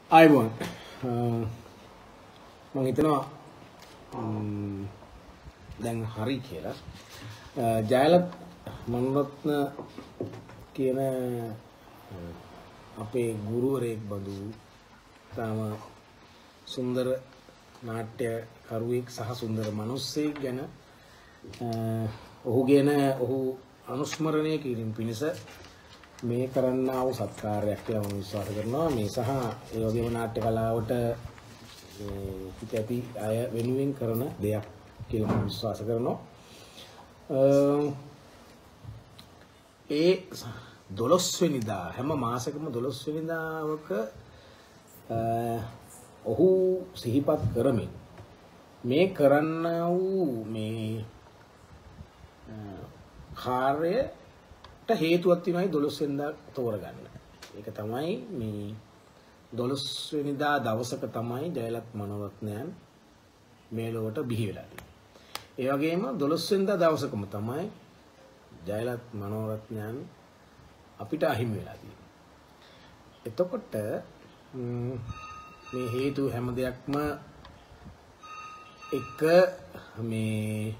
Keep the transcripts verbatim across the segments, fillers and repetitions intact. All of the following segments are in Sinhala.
ආයිබෝන් මම හිතනවා දැන් හරි කියලා ජයලත් මනරත්න කියන අපේ ගුරුවරයෙක් බඳු තාම සුන්දර නාට්‍ය කරුවෙක් සහ සුන්දර මිනිස්සෙක් ගැන ඔහු ගැන ඔහු අනුස්මරණය කිරීම පිණිස මේ කරන්නා වූ සත්කාරයක් කියලා මම විශ්වාස කරනවා මේ සහ ඒ වගේම නාට්‍ය කලාවට පිට ඇති අය වෙනුවෙන් කරන දෙයක් කියලා මම විශ්වාස කරනවා ඒ දොළොස් වෙනිදා හැම මාසෙකම දොළොස් වෙනිදාවක ඔහු සිහිපත් කරමින් මේ කරන්නා වූ මේ කාර්ය හේතුවක් තියෙනවායි දොළොස් වෙනිදා තෝරගන්න. ඒක තමයි මේ දොළොස් වෙනිදා දවසක තමයි ජයලත් මනෝරත්නයන් මේ ලොවට බිහි වෙලා තියෙන්නේ. ඒ වගේම දොළොස් වෙනිදා දවසකම තමයි ජයලත් මනෝරත්නයන් අපිට අහිමි වෙලා තියෙන්නේ. එතකොට මේ හේතු හැම දෙයක්ම එක මේ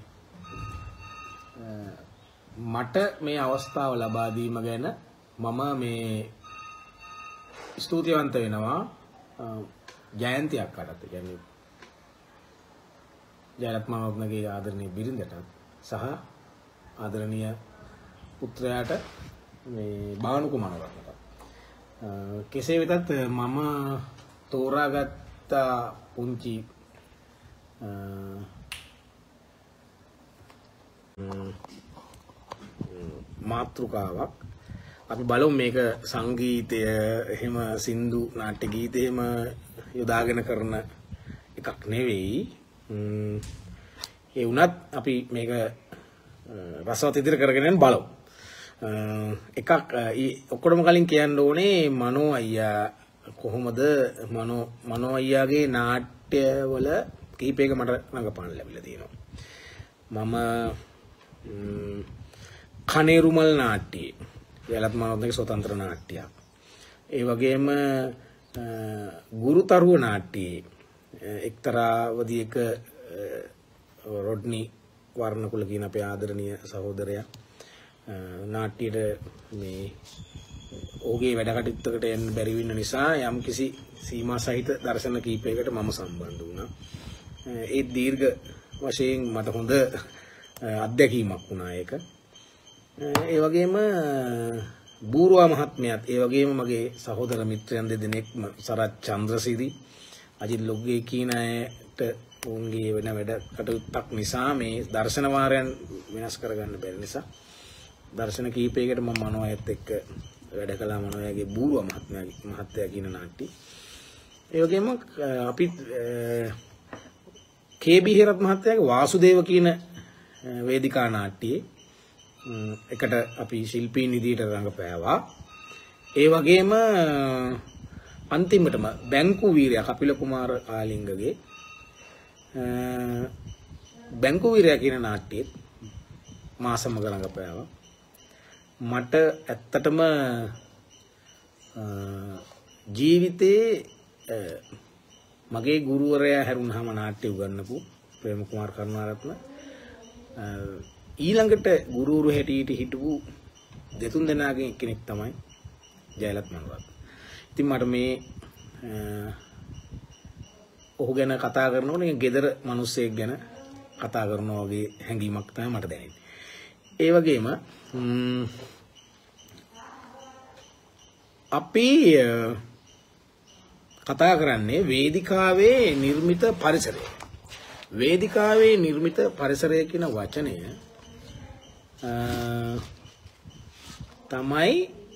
මට මේ අවස්ථාව ලබා දීම ගැන මම මේ ස්තුතිවන්ත වෙනවා ජයන්තියක් අරත් කියන්නේ ජයලත් මනෝරත්නගේ ආදරණීය බිරිඳට සහ ආදරණීය පුත්‍රයාට මේ භානුක මනෝරත්නට කෙසේ වෙතත් මම තෝරාගත්ත පුංචි මාතෘකාවක් අපි බලමු මේක සංගීතය එහෙම සින්දු නාට්‍ය ගීත එහෙම යොදාගෙන කරන එකක් නෙවෙයි ඒ වුණත් අපි මේක රසවත් ඉදිරිය කරගෙන යන්න බලමු එකක් ඔක්කොටම කලින් කියන්න ඕනේ මනෝ අයියා කොහොමද මනෝ මනෝ අයියාගේ නාට්‍යවල කීපයක මට රඟපාන්න ලැබිලා තියෙනවා මම කනේරුමල් නාට්‍යයේ ජයලත් මනෝරත්නගේ ස්වතන්ත්‍ර නාට්‍යයක්. ඒ වගේම ගුරුතරුව නාට්‍යයේ එක්තරාවදියක රොඩ්නි වර්ණකුල කියන අපේ ආදරණීය සහෝදරයා නාට්‍යයට මේ ඔහුගේ වැඩ කටයුත්තකට එන්න බැරි වෙන නිසා යම්කිසි සීමා සහිත දර්ශන කීපයකට මම සම්බන්ධ වුණා. ඒ දීර්ඝ වශයෙන් මට හොඳ අත්දැකීමක් වුණා ඒක. ඒ වගේම බූරුවා මහත්මයාත් ඒ වගේම මගේ සහෝදර මිත්‍රයන් දෙදෙනෙක්ම සරත් චන්ද්‍රසිරි අජිත් ලොග්ගේ කියන අයට උන්ගේ වෙන වැඩ කටයුත්තක් නිසා මේ දර්ශන වාරයන් වෙනස් කරගන්න බැරි නිසා දර්ශන කීපයකට මම මනෝ අයත් එක්ක වැඩ කළා මනෝ අයගේ බූරුවා මහත්මයාගේ මහත්තයා කියන නාට්‍ය. ඒ වගේම අපි කේ.බී. හේරත් මහත්තයාගේ වාසුදේව කියන වේදිකා නාට්‍යයේ එකට අපි ශිල්පීන් විදියට රඟපෑවා. ඒ වගේම අන්තිමටම බැංකු වීරයා කපිල කුමාර ආලිංගගේ බැංකු වීරයා කියන නාට්‍යයේ මා සමග රඟපෑවා. මට ඇත්තටම ජීවිතේ මගේ ගුරුවරයා හැරුණාම නාට්‍ය උගන්වපු ප්‍රේම කුමාර කරුණාරත්න ඊළඟට ගුරුවරු හැටියට හිටපු දෙතුන් දෙනාගෙන් කෙනෙක් තමයි ජයලත් මනෝරත්න. ඉතින් මට මේ ඔහු ගැන කතා කරනකොට ගෙදර මිනිස්සෙක් ගැන කතා කරනවා වගේ හැඟීමක් තමයි මට දැනෙන්නේ. ඒ වගේම අපි කතා කරන්නේ වේදිකාවේ නිර්මිත පරිසරය. වේදිකාවේ නිර්මිත පරිසරය කියන වචනය තමයි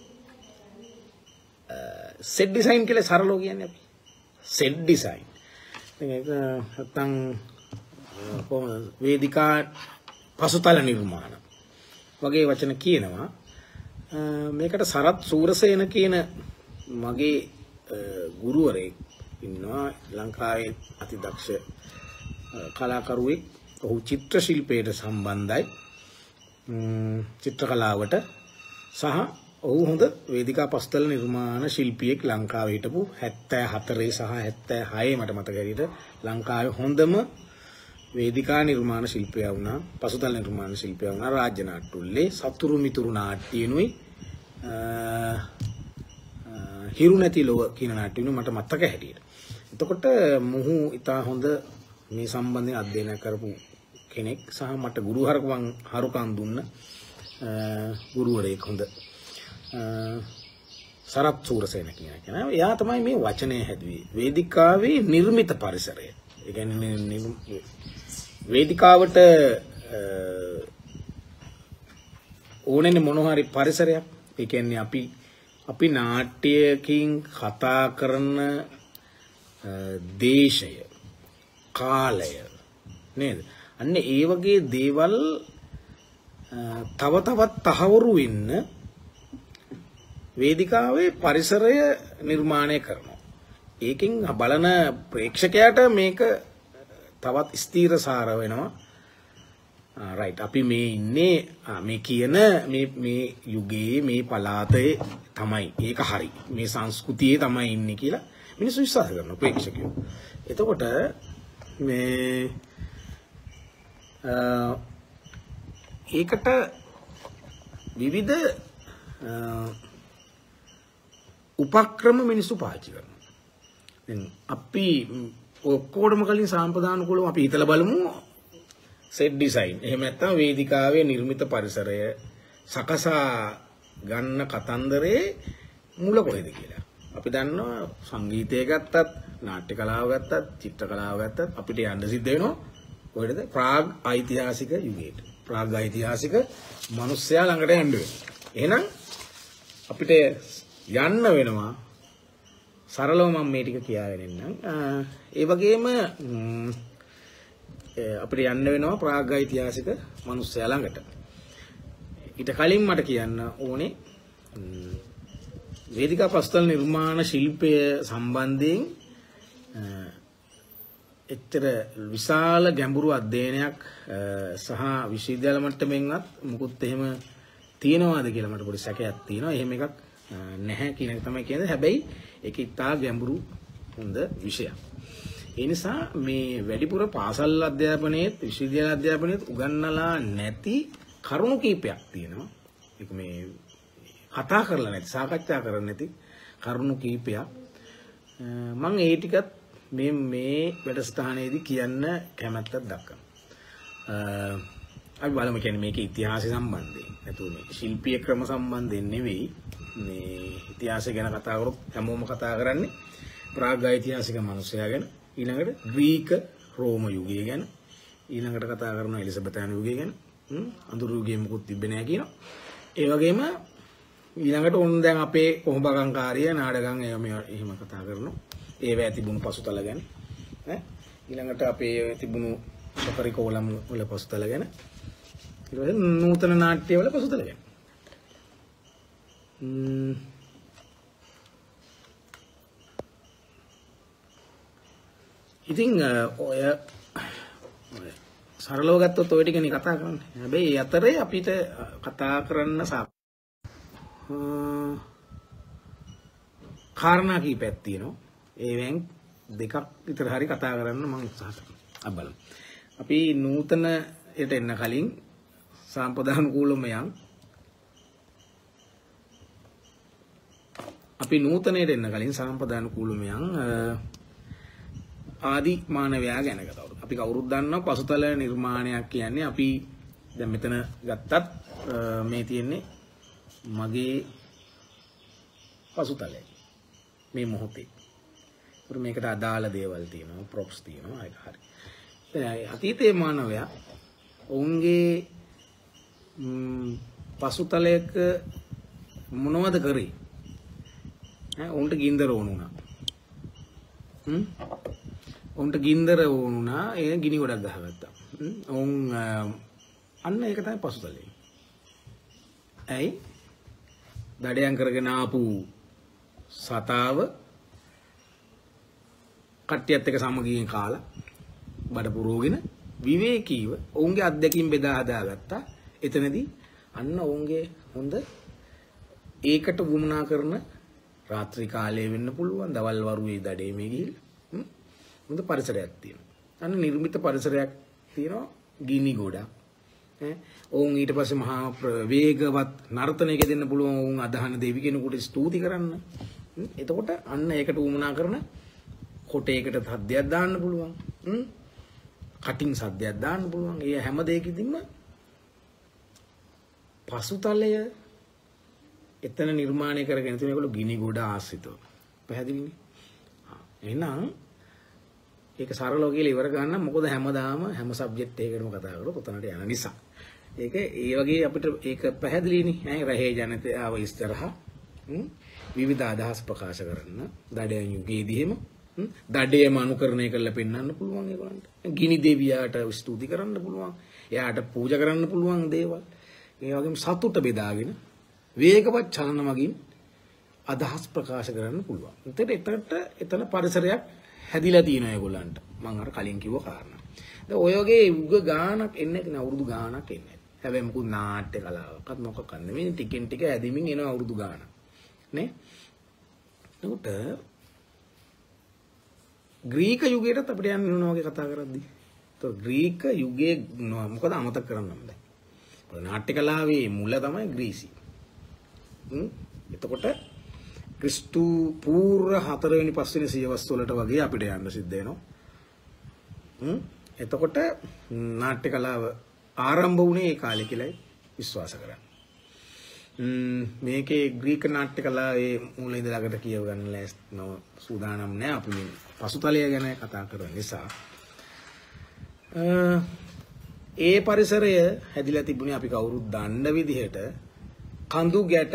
සෙට් ඩිසයින් කියලා සරලව කියන්නේ අපි. Set design. ඒක නැත්තම් කොහොමද වේදිකා පසුතල නිර්මාණ වගේ වචන කියනවා. මේකට සරත් සූරසේන කියන මගේ ගුරුවරයෙක් ඉන්නවා ලංකාවේ අති දක්ෂ කලාකරුවෙක්. ඔහු චිත්‍ර ශිල්පයට සම්බන්ධයි. චිත්‍ර කලාවට සහ ඔහු හොඳ වේදිකා පස්තල නිර්මාණ ශිල්පියෙක් ලංකාවේ හිටපු හැත්තෑ හතරේ සහ හැත්තෑ හයේ මට මතක හැටියට ලංකාවේ හොඳම වේදිකා නිර්මාණ ශිල්පියා වුණා. පසුතල නිර්මාණ ශිල්පියා වුණා රාජ්‍ය නාට්‍යුල්ලේ සතුරු මිතුරු නාට්‍යනුයි හිරු නැති ලොව කියන නාට්‍යනුයි මට මතක හැටියට. එතකොට මොහු ඉතා හොඳ මේ සම්බන්ධයෙන් අධ්‍යයනය කරපු කෙනෙක් සහ මට ගුරු හරකම් හරුකම් දුන්න ගුරුවරයෙක් හොඳ සරත් සූරසේන කියන කෙනා. එයා තමයි මේ වචනය හැදුවේ. වේදිකාවේ නිර්මිත පරිසරය. ඒ කියන්නේ වේදිකාවට ඕනෙනේ මොන හරි පරිසරයක්. ඒ කියන්නේ අපි අපි නාට්‍යයකින් කතා කරන දේශය, කාලය නේද? අන්න ඒ වගේ දේවල් තව තවත් තහවුරු වෙන්න වේදිකාවේ පරිසරය නිර්මාණය කරනවා. ඒකෙන් බලන ප්‍රේක්ෂකයාට මේක තවත් ස්ථීරසාර වෙනවා. රයිට් අපි මේ ඉන්නේ මේ කියන මේ මේ යුගයේ මේ පළාතේ තමයි. ඒක හරි. මේ සංස්කෘතියේ තමයි ඉන්නේ කියලා මිනිස්සු විශ්වාස කරනවා ප්‍රේක්ෂකයෝ. එතකොට මේ ඒකට විවිධ උපක්‍රම මිනිස්සු පාවිච්චි කරනවා. දැන් අපි ඔක්කොටම කලින් සම්ප්‍රදානුකූලව අපි හිතලා බලමු සෙට් ඩිසයින්. එහෙම නැත්නම් වේදිකාවේ නිර්මිත පරිසරය සකසා ගන්න කතන්දරේ මුල කොහෙද කියලා. අපි දන්නවා සංගීතය ගත්තත්, නාට්‍ය කලාව ගත්තත්, චිත්‍ර කලාව ගත්තත් අපිට යන්න සිද්ධ වෙනවා කොහෙද? ප්‍රාග් ඓතිහාසික යුගයට. ප්‍රාග් ඓතිහාසික මිනිස්සයා ළඟට යන්න වෙනවා. එහෙනම් අපිට යන්න වෙනවා සරලව මම මේ ටික කියාගෙන ඉන්නම්. ඒ වගේම අපිට යන්න වෙනවා ප්‍රාග් ඓතිහාසික මිනිස්සයා ළඟට. ඊට කලින් මට කියන්න ඕනේ වේදිකා පස්තල් නිර්මාණ ශිල්පය සම්බන්ධයෙන් එච්චර විශාල ගැඹුරු අධ්‍යයනයක් සහ විශ්වවිද්‍යාල මට්ටමින්වත් මුකුත් එහෙම තියෙනවාද කියලා මට පොඩි සැකයක් තියෙනවා. එහෙම එකක් නැහැ කියන එක තමයි කියන්නේ. හැබැයි ඒක ඉතා ගැඹුරු හොඳ විෂයක්. ඒ නිසා මේ වැඩිපුර පාසල් අධ්‍යාපනයේත් විශ්වවිද්‍යාල අධ්‍යාපනයේත් උගන්වලා නැති කරුණු කීපයක් තියෙනවා. ඒක මේ කතා කරලා නැති, සාකච්ඡා කරලා නැති කරුණු කීපයක්. මම ඒ ටිකත් මේ මේ වැඩසටහනේදී කියන්න කැමැත්තක් දක්වනවා. අපි බලමු කියන්නේ මේකේ ඉතිහාසය සම්බන්ධයෙන්. නැතුව මේ ශිල්පීය ක්‍රම සම්බන්ධයෙන් නෙවෙයි. මේ ඉතිහාසය ගැන කතා කරොත් හැමෝම කතා කරන්නේ ප්‍රාග් ඓතිහාසික මිනිසයා ගැන. ඊළඟට ග්‍රීක රෝම යුගය ගැන. ඊළඟට කතා කරනවා එලිසබෙතානු යුගය ගැන. අඳුරු යුගයේ මුකුත් තිබ්බේ නැහැ කියනවා. ඒ වගේම ඊළඟට ඕන දැන් අපේ කොහොඹගංකාරිය නාඩගම් එහෙම එහෙම කතා කරනවා. ඒවැ තිබුණු පසුතල ගැන. ඈ ඊළඟට අපේ තිබුණු සපරිකෝලම් වල පසුතල ගැන. ඊට පස්සේ නූතන නාට්‍ය වල පසුතල ගැන. ම්ම් ඉතින් ඔය සරලව ගත්තොත් ඔය ටිකනේ කතා කරන්නේ. හැබැයි ඒ අතරේ අපිට කතා කරන්න සා කාරණා කීපයක් තියෙනවා. ඒවෙන් දෙකක් විතර හරි කතා කරන්න මම උත්සාහ කරනවා. අපි බලමු. අපි නූතනයට එන්න කලින් සම්ප්‍රදානුකූලම යන් අපි නූතනයට එන්න කලින් සම්ප්‍රදානුකූලම යන් ආදි මානවයා ගැන කතා කරමු. අපි කවුරුත් දන්නවා පසුතල නිර්මාණයක් කියන්නේ අපි දැන් මෙතන ගත්තත් මේ තියෙන්නේ මගේ පසුතලයි. මේ මොහොතේ. ඒත් මේකට අදාළ දේවල් තියෙනවා, ප්‍රොප්ස් තියෙනවා, ඒක හරි. දැන් අතීතයේ මානවයා ඔවුන්ගේ පසුතලයක මොනවද කරේ? ඈ උන්ට ගින්දර වුණා. හ්ම් උන්ට ගින්දර වුණා ඒ ගිනි ගොඩක් ගහගත්තා. උන් අන්න ඒක තමයි පසුතලය. ඇයි? දඩයන් කරගෙන ආපු සතාව කට්ටියත් එක්ක සමගියෙන් කාලා බඩ පුරවගෙන විවේකීව ඔවුන්ගේ අත්දැකීම් බෙදා හදාගත්තා. එතනදී අන්න ඔවුන්ගේ හොඳ ඒකට වුමනා කරන රාත්‍රී කාලයේ වෙන්න පුළුවන් දවල් වරුවේ දඩේ මේ ගිහිල්ලා හොඳ පරිසරයක් තියෙනවා. අන්න නිර්මිත පරිසරයක් තියෙනවා ගිනි ගොඩක්. ඈ ඔවුන් ඊට පස්සේ මහා වේගවත් නර්තනයක දෙන්න පුළුවන් ඔවුන් අදහන දෙවි කෙනෙකුට ස්තුති කරන්න. එතකොට අන්න ඒකට වුමනා කරන කොටයකට සද්දයක් දාන්න පුළුවන්. කටින් සද්දයක් දාන්න පුළුවන්. ඒ හැම දෙයකදීම පසුතලය එතන නිර්මාණය කරගෙන තියෙන ඒගොල්ලෝ ගිනි ගොඩ ආශ්‍රිතව. පැහැදිලිනේ? එහෙනම් ඒක සරලව කියලා ඉවර ගන්න මොකද හැමදාම හැම සබ්ජෙක්ට් එකකටම කතා කරලා උතනට යන නිසා. ඒක ඒ වගේ අපිට ඒක පැහැදිලිනේ. ඈ රහේ ජනතාව ඉස්සරහා විවිධ අදහස් ප්‍රකාශ කරන්න දඩයන් යුගයේදී එහෙම දඩයම අනුකරණය කරලා පෙන්වන්න පුළුවන් ඒගොල්ලන්ට. ගිනි දෙවියාට ස්තුති කරන්න පුළුවන්. එයාට පූජා කරන්න පුළුවන් දේවල්. ඒ වගේම සතුට බෙදාගෙන වේගවත් චලන මගින් අදහස් ප්‍රකාශ කරන්න පුළුවන්. එතකොට එතනට එතන පරිසරයක් හැදිලා තියෙනවා ඒගොල්ලන්ට. මම අර කලින් කිව්ව කාරණා. දැන් ඔය වගේ උග ගානක් එන්නේ නැහැ අවුරුදු ගානක් එන්නේ. හැබැයි මොකුත් නාට්‍ය කලාවක්වත් මොකක්වත් නෙමෙයි ටිකෙන් ටික ඇදෙමින් එන අවුරුදු ගානක්. නේ? එතකොට ග්‍රීක යුගයටත් අපිට යන්න වෙනවා වගේ කතා කරද්දී. එතකොට ග්‍රීක යුගයේ මොකද අමතක කරන්නම් දැන්. නාට්‍ය කලාවේ මුල තමයි ග්‍රීසි. හ්ම් එතකොට ක්‍රිස්තු පූර්ව හතරවෙනි පස්වෙනි සියවස් වලට වගේ අපිට යන්න සිද්ධ වෙනවා. හ්ම් එතකොට නාට්‍ය කලාව ආරම්භ වුණේ ඒ කාලේ කියලායි විශ්වාස කරන්නේ. හ්ම් මේකේ ග්‍රීක නාට්‍ය කලාවේ මුල ඉඳලාකට කියව ගන්න ලෑස්ති නෝ සූදානම් නැහැ අපි මේ පසුතලය ගැන කතා කරන නිසා. ඒ පරිසරය හැදිලා තිබුණේ අපි කවුරුත් දන්න විදිහට කඳු ගැට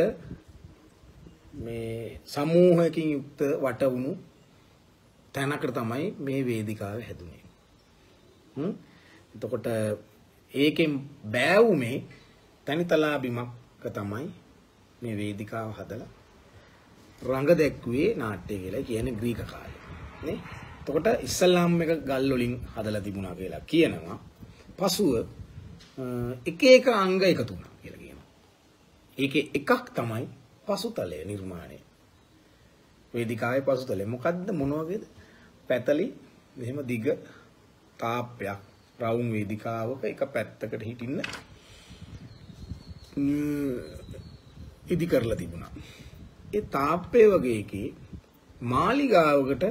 මේ සමූහයකින් යුක්ත වට වුණු තැනකට තමයි මේ වේදිකාව හැදුනේ. හ්ම් එතකොට ඒකෙන් බෑවුමේ තනිතලා බිමක් තමයි මේ වේදිකාව හදලා රංග දැක්ුවේ නාට්‍ය කියලා කියන්නේ ග්‍රීක කාලේ නේ. එතකොට ඉස්ලාම් එක ගල් වලින් හදලා තිබුණා කියලා කියනවා. පසුව එක එක අංග එකතු වුණා කියලා කියනවා. ඒකේ එකක් තමයි පසුතලය නිර්මාණය. වේදිකාවේ පසුතලය මොකද්ද මොන වගේද? පැතලි මෙහෙම දිග තාප්පයක් රවුම් වේදිකාවක එක පැත්තකට හිටින්න ඉදි කරලා තිබුණා. ඒ තාප්පේ වගේ එකේ මාලිගාවකට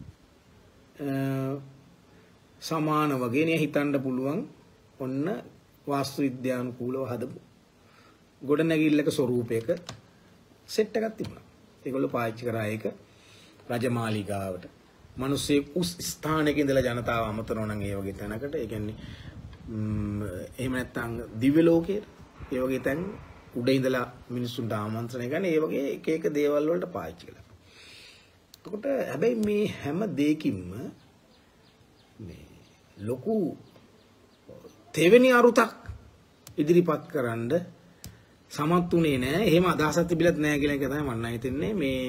සමාන වගේ නේ හිතන්න පුළුවන්. ඔන්න වාස්තු විද්‍යානුකූලව හදපු ගොඩනැගිල්ලක ස්වරූපයක සෙට් එකක් තිබුණා. ඒගොල්ලෝ පාවිච්චි කරා ඒක රජමාලිගාවට. මිනිස්සේ උස් ස්ථානයක ඉඳලා ජනතාව අමතනවා නම් ඒ වගේ තැනකට. ඒ කියන්නේ එහෙම නැත්නම් දිව්‍ය ලෝකයේ ඒ වගේ තැන් උඩ ඉඳලා මිනිස්සුන්ට ආමන්ත්‍රණය කරන ඒ වගේ එක එක දේවල් වලට පාවිච්චි කළා. එතකොට හැබැයි මේ හැම දෙයකින්ම මේ ලොකු තෙවෙනි අරුතක් ඉදිරිපත් කරන්න සමත් උනේ නෑ. එහෙම අදහසක් තිබිලත් නෑ කියලා එක තමයි මම හිතන්නේ මේ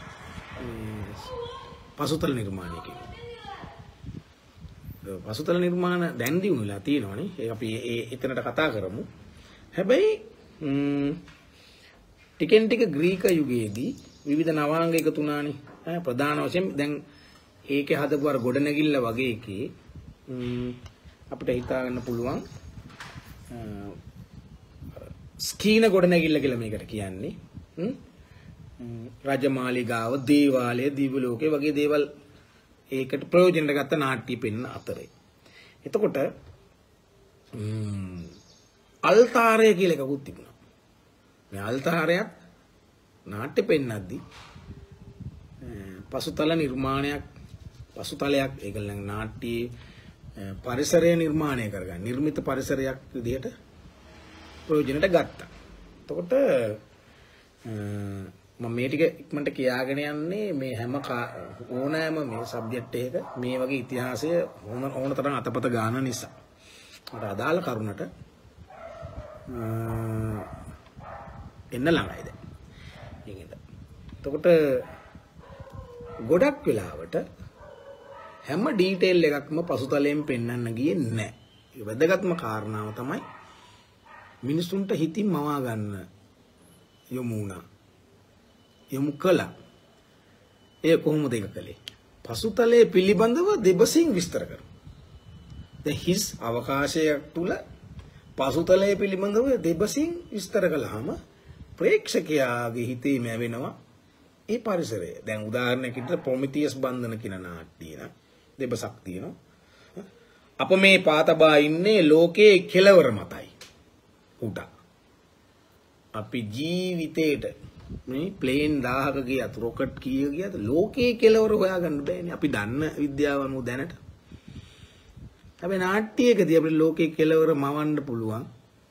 පසුතල නිර්මාණය කියන්නේ. පසුතල නිර්මාණ දැන් දිනුලා තියෙනවනේ. ඒක අපි ඒ එතනට කතා කරමු. හැබැයි ටිකෙන් ටික ග්‍රීක යුගයේදී විවිධ නවාංග එකතු වුණානේ. ඈ ප්‍රධාන වශයෙන් දැන් ඒකේ හදපු අර ගොඩනැගිල්ල වගේ එකේ අපිට හිතා ගන්න පුළුවන් ස්කීන ගොඩනැගිල්ල කියලා මේකට කියන්නේ. රජමාලිගාව, දේවාලය, දිව්‍ය ලෝකේ වගේ දේවල් ඒකට ප්‍රයෝජනට ගත්ත නාට්‍ය පෙන්න අතරේ. එතකොට අල්තාරය කියලා එකකුත් තිබුණා. මේ අල්තාරයක් නාට්‍ය පෙන්නද්දී පසුතල නිර්මාණයක් පසුතලයක් ඒකලං නාට්‍යයේ පරිසරය නිර්මාණය කරගන්න නිර්මිත පරිසරයක් විදිහට ප්‍රයෝජනට ගත්තා. එතකොට මම මේ ටික ඉක්මනට කියාගෙන යන්නේ මේ හැම ඕනෑම මේ සබ්ජෙක්ට් එකක මේ වගේ ඉතිහාසය ඕන ඕන තරම් අතපත ගන්න නිසා. මට අදාළ කරුණට එන්න ළඟයි දැන්. ඒකෙන්ද. එතකොට ගොඩක් වෙලාවට හැම ඩීටේල් එකක්ම පසුතලයෙන් පෙන්වන්න ගියේ නැහැ. ඒ වැදගත්ම කාරණාව තමයි මිනිසුන්ට හිතින් මවා ගන්න යොමු වුණා. යොමු කළා. ඒ කොහොමද ඒක කළේ? පසුතලයේ පිළිබඳව දෙබසින් විස්තර කරනවා. දැන් හිස් අවකාශයක් තුල පසුතලයේ පිළිබඳව දෙබසින් විස්තර කළාම ප්‍රේක්ෂකයාගේ හිතේ මැවෙනවා ඒ පරිසරය. දැන් උදාහරණයක් විදිහට ප්‍රොමිතියස් බන්ධන කියන නාට්‍යය දෙබසක් තියෙනවා. අප මේ පාතබා ඉන්නේ ලෝකයේ කෙලවර මතයි. උඩ. අපි ජීවිතේට මේ ප්ලේන් දහයක ගියත් රොකට් කීයක ගියත් ලෝකයේ කෙලවර හොයාගන්න බෑනේ. අපි දන්න විද්‍යාව අනුව දැනට. හැබැයි නාට්‍යයකදී අපිට ලෝකයේ කෙලවර මවන්න පුළුවන්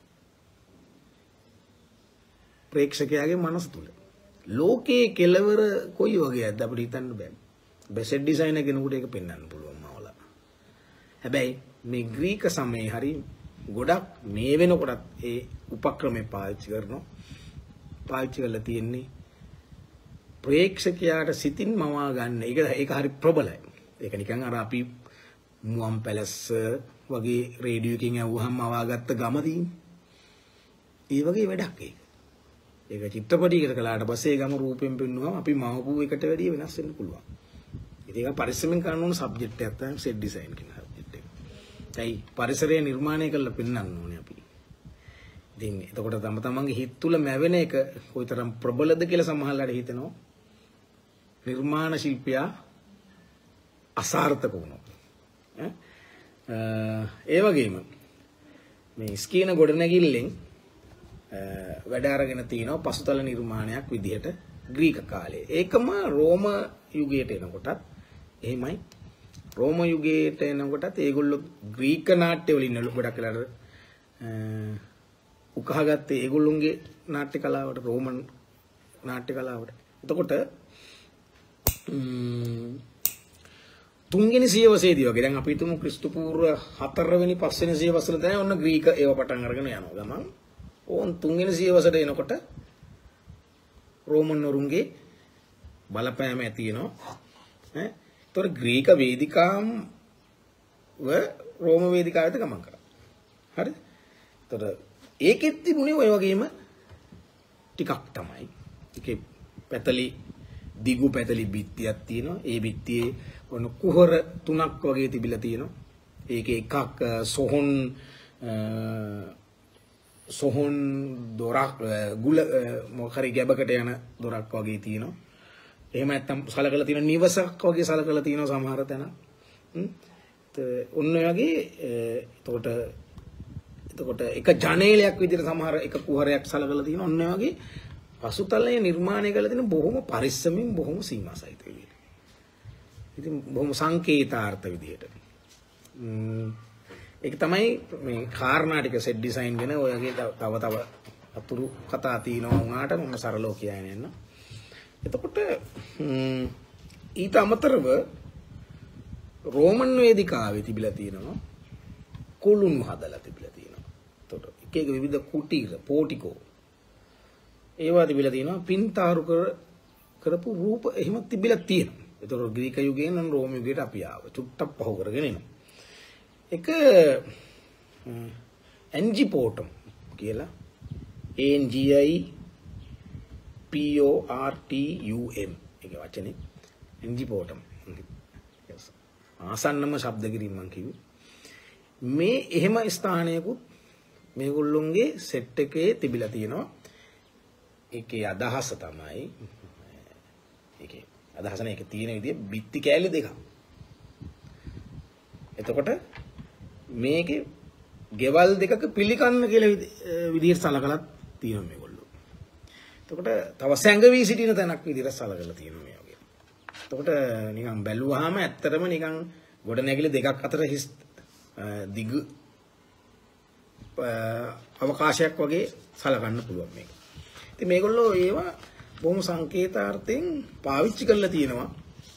ප්‍රේක්ෂකයාගේ මනස තුල. ලෝකයේ කෙලවර කොයි වගේද අපිට හිතන්න බෑ. බෙසෙට් ඩිසයිනර් කෙනෙකුට ඒක පෙන්වන්න පුළුවන් මවලා. හැබැයි මේ ග්‍රීක සමයේ හරි ගොඩක් මේ වෙනකොටත් ඒ උපක්‍රමේ පාවිච්චි කරනවා. පාවිච්චි කරලා තියෙන්නේ ප්‍රේක්ෂකයාට සිතින් මවා ගන්න. ඒක ඒක හරි ප්‍රබලයි. ඒක නිකන් අර අපි මුවන් පැලස්ස වගේ රේඩියෝ එකකින් ඇහුවහම මවාගත්ත ගම තියෙන්නේ. ඒ වගේ වැඩක් ඒක. ඒක චිත්‍රපටයකට කළාට පස්සේ ඒ ගම රූපෙන් පෙන්නුවම අපි මවපු එකට වැඩිය වෙනස් වෙන්න පුළුවන්. ඉතින් ඒක පරිස්සමෙන් කරන්න ඕන සබ්ජෙක්ට් එකක් තමයි සෙට් ඩිසයින් කියන සබ්ජෙක්ට් එක. ඒයි පරිසරය නිර්මාණය කරලා පෙන්වන්න ඕනේ අපි. ඉතින් එතකොට තම තමන්ගේ හිත තුල මැවෙන එක කොයිතරම් ප්‍රබලද කියලා සමහරවිට හිතෙනවා. නිර්මාණ ශිල්පියා අසාර්ථක වුණා. ඒ වගේම මේ ස්කීන ගොඩනැගිල්ලෙන් වැඩ අරගෙන තිනවා පසුතල නිර්මාණයක් විදිහට ග්‍රීක කාලේ. ඒකම රෝම යුගයට එනකොටත් එහෙමයි. රෝම යුගයට එනකොටත් ඒගොල්ලෝ ග්‍රීක නාට්‍ය වලින් ගොඩක් වෙලාට උකහාගත්තේ ඒගොල්ලොන්ගේ නාට්‍ය කලාවට රෝමන් නාට්‍ය කලාවට. එතකොට තුන්වෙනි සියවසේදී වගේ දැන් අපි හිතමු ක්‍රිස්තු පූර්ව හතරවෙනි පස්වෙනි සියවසල තමයි ඔන්න ග්‍රීක ඒව පටන් අරගෙන යනවා ගමන්. ඕන් තුන්වෙනි සියවසට එනකොට රෝමන් වරුන්ගේ බලපෑම ඇති වෙනවා. ඈ ඒතර ග්‍රීක වේදිකාම් ව රෝම වේදිකාවට ගමන් කරා. හරිද? ඒතර ඒකෙත් තිබුණේ ඔය වගේම ටිකක් තමයි. ඒකේ පැතලි දිගු පැතලි බිත්තියක් තියෙනවා. ඒ බිත්තියේ ඔන්න කුහර තුනක් වගේ තිබිලා තියෙනවා. ඒකේ එකක් සොහොන් සොහොන් දොරක් ගුල මොකරි ගැබකට යන දොරක් වගේ තියෙනවා. එහෙම නැත්නම් සලකලා තියෙන නිවසක් වගේ සලකලා තියෙනවා සමහර තැන. ඔන්න ඔය වගේ එතකොට එතකොට එක ජනේලයක් විදිහට සමහර එක කුහරයක් සලකලා තියෙනවා. ඔන්න ඔය වගේ පසුතලයේ නිර්මාණය කරලා තියෙන බොහොම පරිස්සමින් බොහොම සීමා සහිත විදිහට. ඉතින් බොහොම සංකේතාර්ථ විදිහට. ඒක තමයි මේ කාර්නා ටික සෙට් ඩිසයින් ගැන ඔයගේ තව තව අතුරු කතා තියෙනවා වුණාට මම සරලව කියන්නේ නෑ. එතකොට ඊට අමතරව රෝමන් වේදිකාවේ තිබිලා තියෙනවා කුළුණු හදලා තිබිලා තියෙනවා. එතකොට එක එක විවිධ කුටීර පෝටිකෝ ඒවා තිබිලා තියෙනවා පින්තාරු කර කරපු රූප එහෙම තිබිලා තියෙනවා. එතකොට ග්‍රීක යුගයෙන් නම් රෝම යුගයට අපි ආව. චුට්ටක් පහු කරගෙන එනවා. එක ඇන්ජිපෝටම් කියලා A N G I P O R T U M එක වචනේ ඇන්ජිපෝටම්. ආසන්නම ශබ්ද කිරීම මං කිව්වේ. මේ එහෙම ස්ථානයකුත් මේගොල්ලොන්ගේ සෙට් එකේ තිබිලා තියෙනවා. ඒකේ අදහස තමයි ඒකේ අදහස නේ ඒකේ තියෙන විදිය බිත්ති කෑලි දෙකක්. එතකොට මේකේ ගෙවල් දෙකක පිළිකන්න කියලා විදිහට සලකලා තියෙනවා මේගොල්ලෝ. එතකොට තව සැඟවි සිටින තැනක් විදිහට සලකලා තියෙනවා මේ වගේ. එතකොට නිකන් බැලුවාම ඇත්තටම නිකන් ගොඩනැගිලි දෙකක් අතර හිස් දිග අවකාශයක් වගේ සලකන්න පුළුවන් මේක. ඉතින් මේගොල්ලෝ ඒවා බොහොම සංකේතාර්ථයෙන් පාවිච්චි කරලා තියෙනවා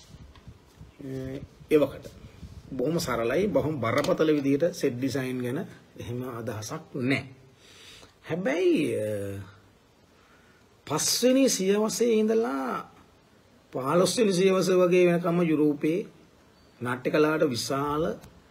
ඒවකට. බොහොම සරලයි බොහොම බරපතල විදිහට සෙට් ඩිසයින් ගැන එහෙම අදහසක් නැහැ. හැබැයි පස්වෙනි සියවසේ ඉඳලා පහළොස්වෙනි සියවස වගේ වෙනකම් යුරෝපයේ නාට්‍ය කලාවට විශාල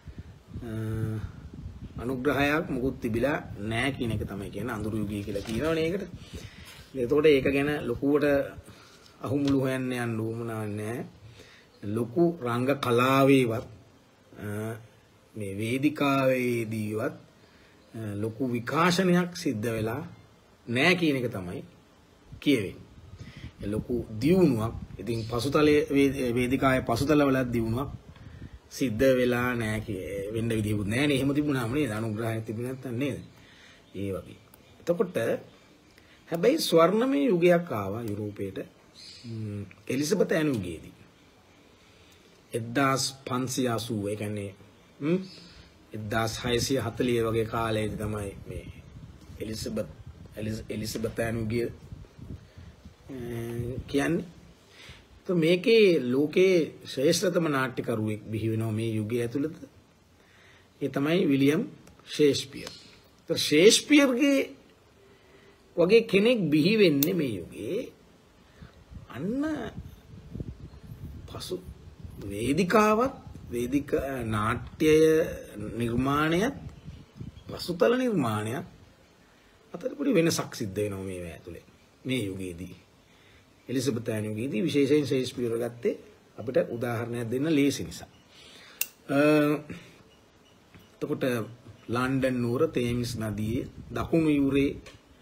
අනුග්‍රහයක් මොකුත් තිබිලා නැහැ කියන එක තමයි කියන්නේ අඳුරු යුගය කියලා කියනවනේ ඒකට. එතකොට ඒක ගැන ලොකුවට අහුමුළු හොයන්න යන්න උවමනාවක් නැහැ. ලොකු රංග කලාවේවත් මේ වේදිකාවේදීවත් ලොකු විකාශනයක් සිද්ධ වෙලා නැහැ කියන එක තමයි කියවෙන්නේ. ලොකු දියුණුවක් ඉතින් පසුතලයේ වේදිකාවේ පසුතලවල දියුණුවක් සිද්ධ වෙලා නැහැ කිය වෙන්න විදිහකුත් නැහැ නේ. එහෙම තිබුණාම නේද අනුග්‍රහයක් තිබුණේ නැත්නම් නේද? ඒ වගේ. එතකොට හැබැයි ස්වර්ණමය යුගයක් ආවා යුරෝපයට එලිසබෙත් ඇනු යුගයේදී. එක්දාස් පන්සිය අසූ ඒ කියන්නේ එක්දාස් හයසිය හතළිහ වගේ කාලයේදී තමයි මේ එලිසබෙත් එලිසබෙත් ඇනු යුගය කියන්නේ. તો මේකේ ලෝකේ ශ්‍රේෂ්ඨතම නාට්‍යකරුවෙක් බිහි වෙනවා මේ යුගය ඇතුළත. ඒ තමයි විලියම් ෂේක්ස්පියර්. તો ෂේක්ස්පියර්ගේ වගේ කෙනෙක් බිහි වෙන්නේ මේ යුගයේ අන්න පසු වේදිකාවත් වේදික නාට්‍ය නිර්මාණයත් පසුතල නිර්මාණයත් අතර පොඩි වෙනසක් සිද්ධ වෙනවා මේ ඇතුලේ මේ යුගයේදී. එලිසබෙත් ඇනු යුගයේදී විශේෂයෙන් ෂේක්ස්පියර් ගත්තේ අපිට උදාහරණයක් දෙන්න ලේසි නිසා. එතකොට ලන්ඩන් නුවර තේමිස් නදියේ දකුණු යුරේ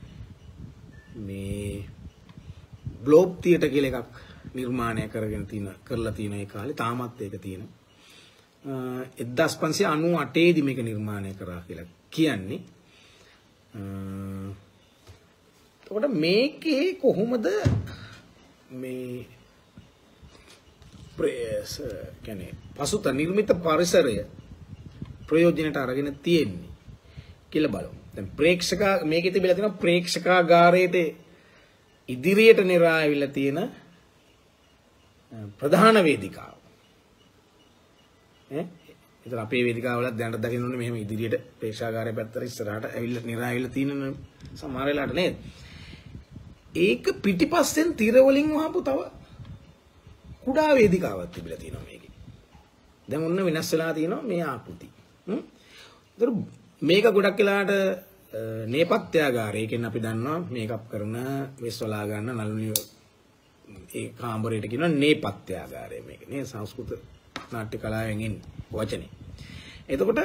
මේ ග්ලෝබ් තියටර් කියලා එකක් නිර්මාණය කරගෙන තියෙන කරලා තියෙන ඒ කාලේ තාමත් ඒක තියෙනවා. එක්දාස් පන්සිය අනූ අටේ දී මේක නිර්මාණය කරා කියලා කියන්නේ. එතකොට මේකේ කොහොමද මේ ප්‍රේස කියන්නේ පසුත නිර්මිත පරිසරය ප්‍රයෝජනට අරගෙන තියෙන්නේ කියලා බලමු. දැන් ප්‍රේක්ෂක මේකේ තිබිලා තියෙන ප්‍රේක්ෂකාගාරයේ ඉදිරියට නිරාවිලා තියෙන ප්‍රධාන වේදිකාව. ඈ ඒතර අපේ වේදිකාවල දැනට දකින්න ඕනේ මෙහෙම ඉදිරියට ප්‍රේක්ෂකාගාරය පැත්තට ඉස්සරහට ඇවිල්ලා නිරාවිලා තියෙන සමහර වෙලාවට නේද? ඒක පිටිපස්සෙන් තිර වලින් වහපු තව කුඩා වේදිකාවක් තිබිලා තියෙනවා මේකේ. දැන් ඔන්න වෙනස් වෙලා තියෙනවා මේ ආකෘති. හ්ම්. ඒතර මේක ගොඩක් වෙලාට නේපත්‍යාගාරය කියන්නේ අපි දන්නවා මේකප් කරන වෙස්වලා ගන්න නළුනිය ඒ කාමරයට කියනවා නේපත්‍යාගාරය මේක නේ සංස්කෘත නාට්‍ය කලාවෙන් එන වචනේ. එතකොට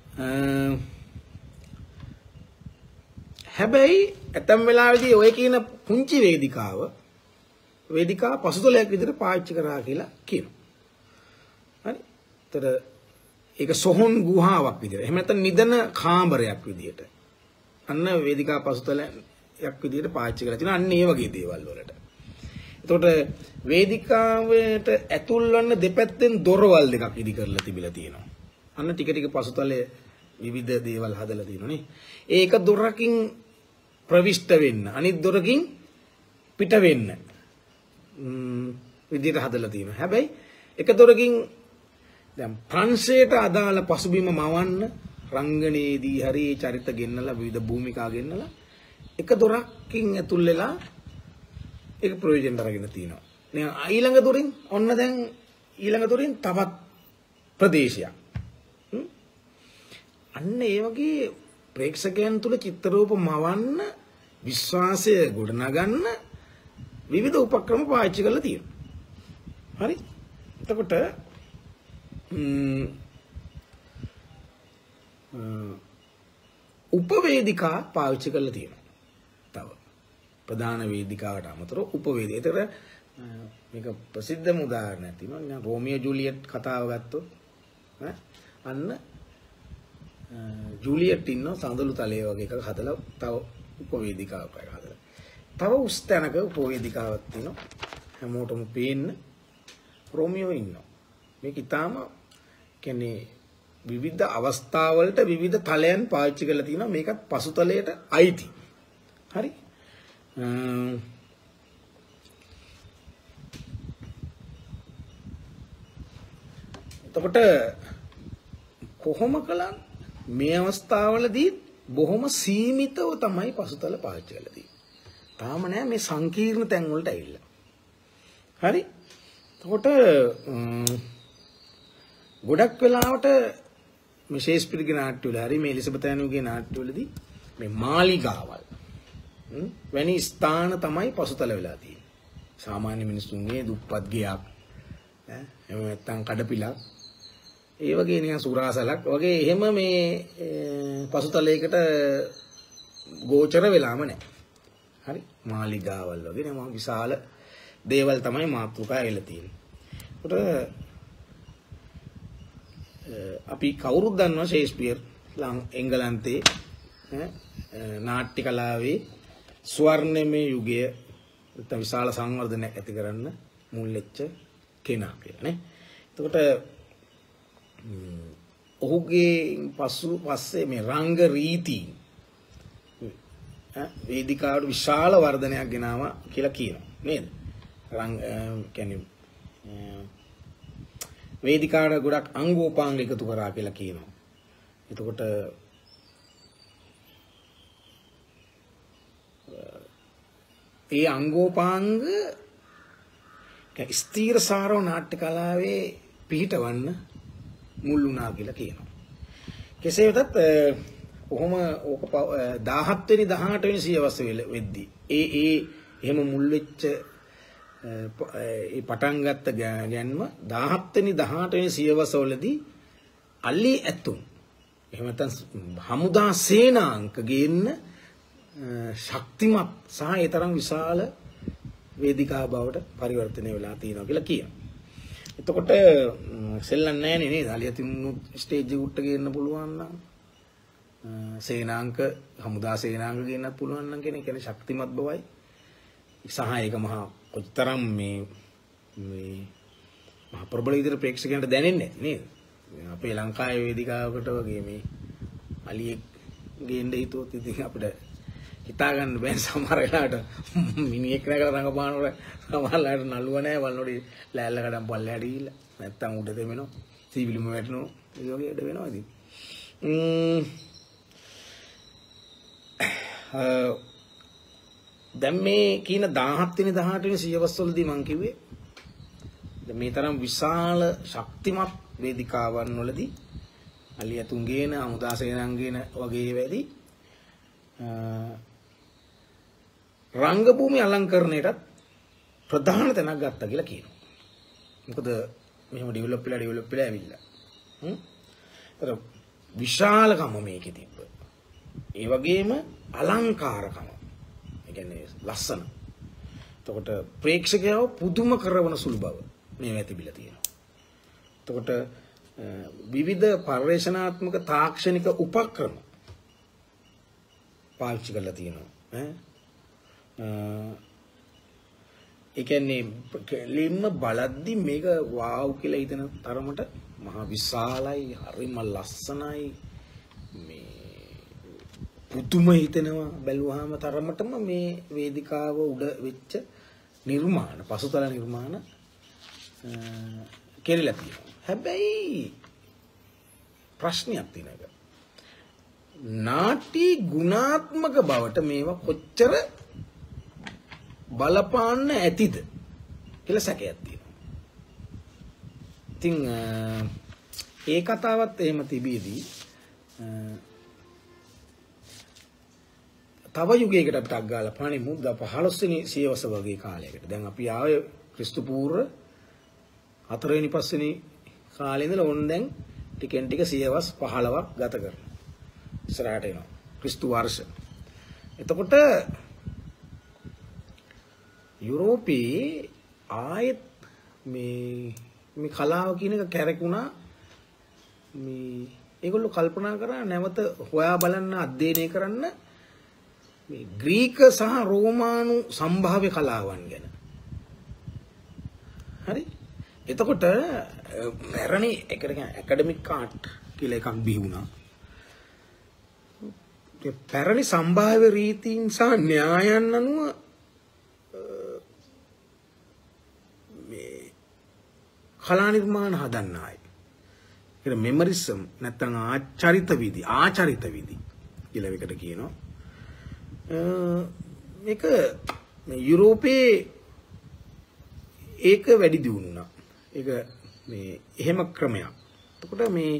හැබැයි ඇතම් වෙලාවෙදී ඔය කියන පුංචි වේදිකාව වේදිකාව පසුතලයක් විදිහට පාවිච්චි කරා කියලා කියනවා. හරි. ඒතර ඒක සොහොන් ගුහාවක් විදිහට. එහෙම නැත්නම් නිදන කාමරයක් විදිහට. අන්න වේදිකා පසුතලයක් විදිහට පාවිච්චි කරලා තියෙනවා. අන්න ඒ වගේ දේවල් වලට. එතකොට වේදිකාවට ඇතුල් වන්න දෙපැත්තෙන් දොරවල් දෙකක් ඉදි කරලා තිබිලා තියෙනවා. අන්න ටික ටික පසුතලයේ විවිධ දේවල් හදලා තියෙනවා නේ. ඒක දොරකින් ප්‍රවිෂ්ඨ වෙන්න, අනිත් දොරකින් පිට වෙන්න. ම්ම් විදිහට හදලා තියෙනවා. හැබැයි එක දොරකින් දැන් ප්‍රංශයට අදාළ පසුබිම මවන්න රංගනයේදී හරි චරිත ගෙන්නලා විවිධ භූමිකා ගෙන්නලා එක දොරකින් ඇතුල් වෙලා ඒක ප්‍රයෝජන අරගෙන තිනවා. දැන් ඊළඟ දොරින් ඔන්න දැන් ඊළඟ දොරින් තවත් ප්‍රදේශයක්. අන්න ඒ වගේ ප්‍රේක්ෂකයන් තුල චිත්‍රරූප මවන්න විශ්වාසය ගොඩනගන්න විවිධ උපක්‍රම පාවිච්චි කරලා තියෙනවා. හරි? එතකොට උපවේදිකා පාවිච්චි කරලා තියෙනවා. තව ප්‍රධාන වේදිකාවට අමතරව උපවේදිකා. ඒතර මේක ප්‍රසිද්ධම උදාහරණයක් තියෙනවා. දැන් රෝමියෝ ජූලියට් කතාව ගත්තොත් ඈ අන්න ජූලියට් ඉන්න සඳලු තලයේ වගේ එකක් හදලා තව උපවේදිකාවක් හදලා. තව උස් තැනක උපවේදිකාවක් තියෙනවා. හැමෝටම පේන්න රෝමියෝ ඉන්නවා. මේක ඊටාම කියන්නේ විවිධ අවස්ථාවලට විවිධ තලයන් පාවිච්චි කරලා තිනවා. මේකත් පසුතලයට අයිති. හරි? එතකොට කොහොම කළත් මේ අවස්ථාවලදී බොහොම සීමිතව තමයි පසුතල පාවිච්චි කරලා තියෙන්නේ. තාම නෑ මේ සංකීර්ණ තැන් වලට ඇවිල්ලා. හරි? එතකොට ගොඩක් වෙලාවට මේ ෂේක්ස්පියර්ගේ නාට්‍යවල හරි මේ එලිසබෙත් ඇනුගේ නාට්‍යවලදී මේ මාලිගාවල් වැනි ස්ථාන තමයි පසුතල වෙලා තියෙන්නේ. සාමාන්‍ය මිනිස්සුන්ගේ දුප්පත් ගයක් ඈ එහෙම නැත්නම් කඩපිලක් ඒ වගේ නිකන් සුරාසලක් වගේ එහෙම මේ පසුතලයකට ගෝචර වෙලාම නැහැ. හරි මාලිගාවල් වගේ නේ මහ විශාල දේවල් තමයි මාතෘකා වෙලා තියෙන්නේ. ඒකට අපි කවුරුත් දන්නවා ෂේක්ස්පියර් එංගලන්තේ නාට්‍ය කලාවේ ස්වර්ණමය යුගය නැත්නම් විශාල සංවර්ධනයක් ඇති කරන්න මුල් වෙච්ච කෙනා කියලා නේ. එතකොට ඔහුගේ පසු පස්සේ මේ රංග රීති වේදිකාවට විශාල වර්ධනයක් ගෙනාවා කියලා කියනවා නේද? රංග කියන්නේ වේදිකාවට ගොඩක් අංගෝපාංග එකතු කරා කියලා කියනවා. එතකොට ඒ අංගෝපාංග ස්ථීරසාරව නාට්‍ය කලාවේ පිහිටවන්න මුල් වුණා කියලා කියනවා. කෙසේ වෙතත් කොහොම ඕක දහහත් වෙනි දහඅට වෙනි සියවස වෙද්දී ඒ ඒ එහෙම මුල් වෙච්ච ඒ පටන් ගත්ත ගැන්ම දහහත් වෙනි දහඅට වෙනි සියවසවලදී අලි ඇතුම් එහෙම නැත්නම් හමුදා සේනාංක ගේන්න ශක්තිමත් සහ ඒ තරම් විශාල වේදිකා බවට පරිවර්තනය වෙලා තියෙනවා කියලා කියනවා. එතකොට සෙල්ලම් නැහැ නේද? අලි ඇතුම් ස්ටේජ් එකට ගේන්න පුළුවන් නම් සේනාංක හමුදා සේනාංක ගේන්නත් පුළුවන් නම් කෙනෙක් කියන්නේ ශක්තිමත් බවයි සහ ඒක මහා කොතරම් මේ මේ මහා ප්‍රබල විදිහට ප්‍රේක්ෂකයන්ට දැනෙන්නේ නැති නේද? අපේ ලංකාවේ වේදිකාවකට වගේ මේ අලියෙක් ගේන්න හිතුවොත් ඉතින් අපිට හිතා ගන්න බෑ සමහර වෙලාවට මිනිහෙක් නැගලා රංගපානවල සමහරලාට නළුව නැහැ වල්නොඩි ලෑල්ල කඩන් පල්ලයට ගිහිල්ලා නැත්තම් උඩ දෙමෙනවා සීවිලිම වැටෙනවා ඒ වගේ ඉඩ වෙනවා ඉතින් දැන් මේ කියන දහහත් වෙනි දහඅට වෙනි සියවස්වලදී මම කිව්වේ දැන් මේ තරම් විශාල ශක්තිමත් වේදිකාවන් වලදී අලි ඇතුන් ගේන අමුදා සේනාංගේන වගේ වැඩි රංගභූමි අලංකරණයටත් ප්‍රධාන තැනක් ගත්තා කියලා කියනවා. මොකද මෙහෙම ඩෙවලොප් වෙලා ඩෙවලොප් වෙලා ඇවිල්ලා. හ්ම්. ඒතර විශාලකම මේකේ තිබ්බ. ඒ වගේම අලංකාරකම. ඒ කියන්නේ ලස්සන. එතකොට ප්‍රේක්ෂකයව පුදුම කරවන සුළු බව මේ තිබිලා තියෙනවා. එතකොට විවිධ පරිවේශනාත්මක තාක්ෂණික උපක්‍රම පාවිච්චි කරලා තියෙනවා ඈ ඒ කියන්නේ ලිම්ම බලද්දි මේක වාව් කියලා හිතන තරමට මහා විශාලයි හරිම ලස්සනයි මේ පුදුම හිතෙනවා බැලුවාම තරමටම මේ වේදිකාව උඩ වෙච්ච නිර්මාණ පසුතල නිර්මාණ කෙරිලා තියෙනවා. හැබැයි ප්‍රශ්නයක් තියෙනවා. නාට්‍ය ගුණාත්මක බවට මේවා කොච්චර බලපාන්න ඇතිද කියලා සැකයක් තියෙනවා. ඉතින් ඒ කතාවත් එහෙම තිබීදී තව යුගයකට අපිට අග්ගාලා පාණි මුද්දා පහළොස් වෙනි සියවස වගේ කාලයකට. දැන් අපි ආවේ ක්‍රිස්තු පූර්ව හතර වෙනි පස් වෙනි කාලේ ඉඳලා ඕන් දැන් ටිකෙන් ටික සියවස් පහළොවක් ගත කරනවා. ඉස්සරහට එනවා ක්‍රිස්තු වර්ෂ. එතකොට යුරෝපයේ ආයෙත් මේ මේ කලාව කියන එක කැරකුණා. මේ ඒගොල්ලෝ කල්පනා කරා නැවත හොයා බලන්න අධ්‍යයනය කරන්න මේ ග්‍රීක සහ රෝමානු සම්භාව්‍ය කලාවන් ගැන. හරි. එතකොට පැරණි එකට ඇකඩමික් ආර්ට් කියලා එකක් බිහි වුණා. පැරණි සම්භාව්‍ය රීතීන් සහ න්‍යායන් අනුව මේ කලා නිර්මාණ හදන්න ආයි. ඒක මෙමරිසම් නැත්නම් ආචරිත විදි ආචරිත විදි කියලා එකට කියනවා. මේක යුරෝපයේ ඒක වැඩි දියුණු වුණා. ඒක මේ එහෙම ක්‍රමයක්. එතකොට මේ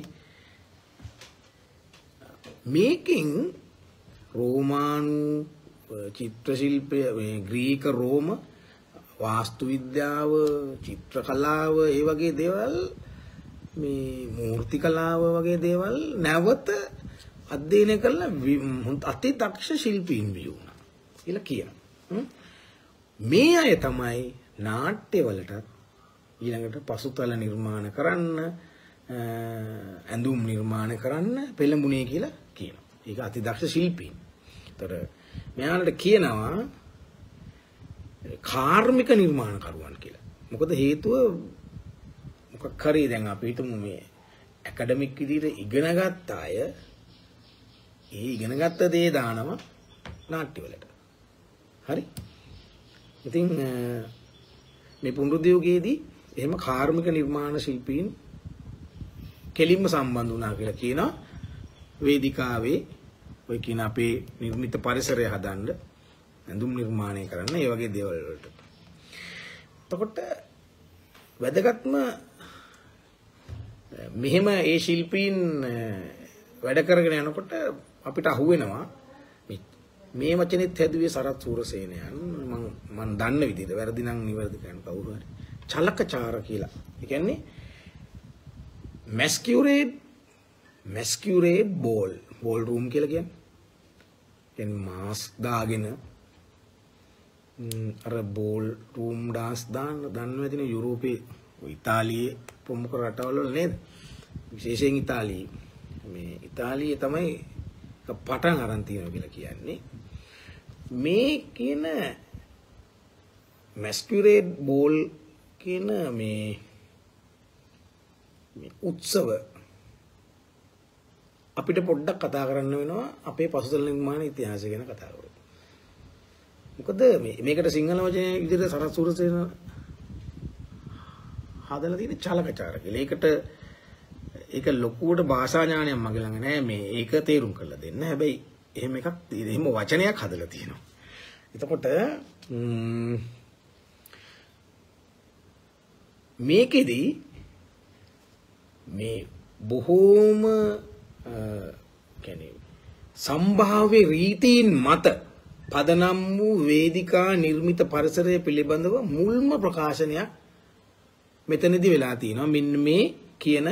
මේකෙන් රෝමානු චිත්‍ර ශිල්පය මේ ග්‍රීක රෝම වාස්තු විද්‍යාව, චිත්‍ර කලාව, ඒ වගේ දේවල් මේ මූර්ති කලාව වගේ දේවල් නැවත අධ්‍යයනය කරලා අති දක්ෂ ශිල්පීන් වියුණා කියලා කියනවා. මේ අය තමයි නාට්‍යවලට ඊළඟට පසුතල නිර්මාණ කරන්න, ඇඳුම් නිර්මාණ කරන්න පෙළඹුණේ කියලා කියනවා. ඒක අති දක්ෂ ශිල්පීන්. ඒතර මෙයාලට කියනවා කාර්මික නිර්මාණකරුවන් කියලා. මොකද හේතුව මොකක් හරි දැන් අපි හිතමු මේ ඇකඩමික් විදිහට ඉගෙන ගත්ත අය ඒ ඉගෙන ගත්ත දේ දානවා නාට්‍යවලට. හරි? ඉතින් මේ පුනරුද්‍යෝගයේදී එහෙම කාර්මික නිර්මාණ ශිල්පීන් කෙලින්ම සම්බන්ධ වුණා කියලා කියනවා. වේදිකාවේ ඔය කියන අපේ නිර්මිත පරිසරය හදන්න, ඇඳුම් නිර්මාණය කරන්න, ඒ වගේ දේවල් වලට. එතකොට වැදගත්ම මෙහෙම ඒ ශිල්පීන් වැඩ කරගෙන යනකොට අපිට අහුවෙනවා මේ වචනේත් හැදුවේ සරත් සූරසේනයන්. මම මම දන්න විදිහට වැරදි නම් නිවැරදි කරන්න කවුරු හරි. චලකචාර කියලා. ඒ කියන්නේ masquerade masquerade ball ball room කියලා කියන්නේ. කියන්නේ මාස්ක් දාගෙන අර බෝල් රූම් ඩාන්ස් දාන්න දන්නව ඇතිනේ යුරෝපයේ ඉතාලියේ ප්‍රමුඛ රටවල නේද? විශේෂයෙන් ඉතාලියේ. මේ ඉතාලියේ තමයි පටන් අරන් තියෙනවා කියලා කියන්නේ. මේ කියන masquerade ball කියන මේ මේ උත්සව අපිට පොඩ්ඩක් කතා කරන්න වෙනවා අපේ පසුතල නිර්මාණ ඉතිහාසය ගැන කතා කරමු. මොකද මේ මේකට සිංහල වචනේ විදිහට සරත් සූරසේන හදලා තියෙන චලකචාර කියලා. ඒකට ඒක ලොකුවට භාෂා ඥානයක් මගේ ළඟ නැහැ මේ ඒක තේරුම් කරලා දෙන්න. හැබැයි එහෙම එකක් එහෙම වචනයක් හදලා තියෙනවා. එතකොට මේකෙදි මේ බොහෝම කියන්නේ සම්භාව්‍ය රීතීන් මත පදනම් වූ වේදිකා නිර්මිත පරිසරය පිළිබඳව මුල්ම ප්‍රකාශනයක් මෙතනදී වෙලා තියෙනවා. මෙන්න මේ කියන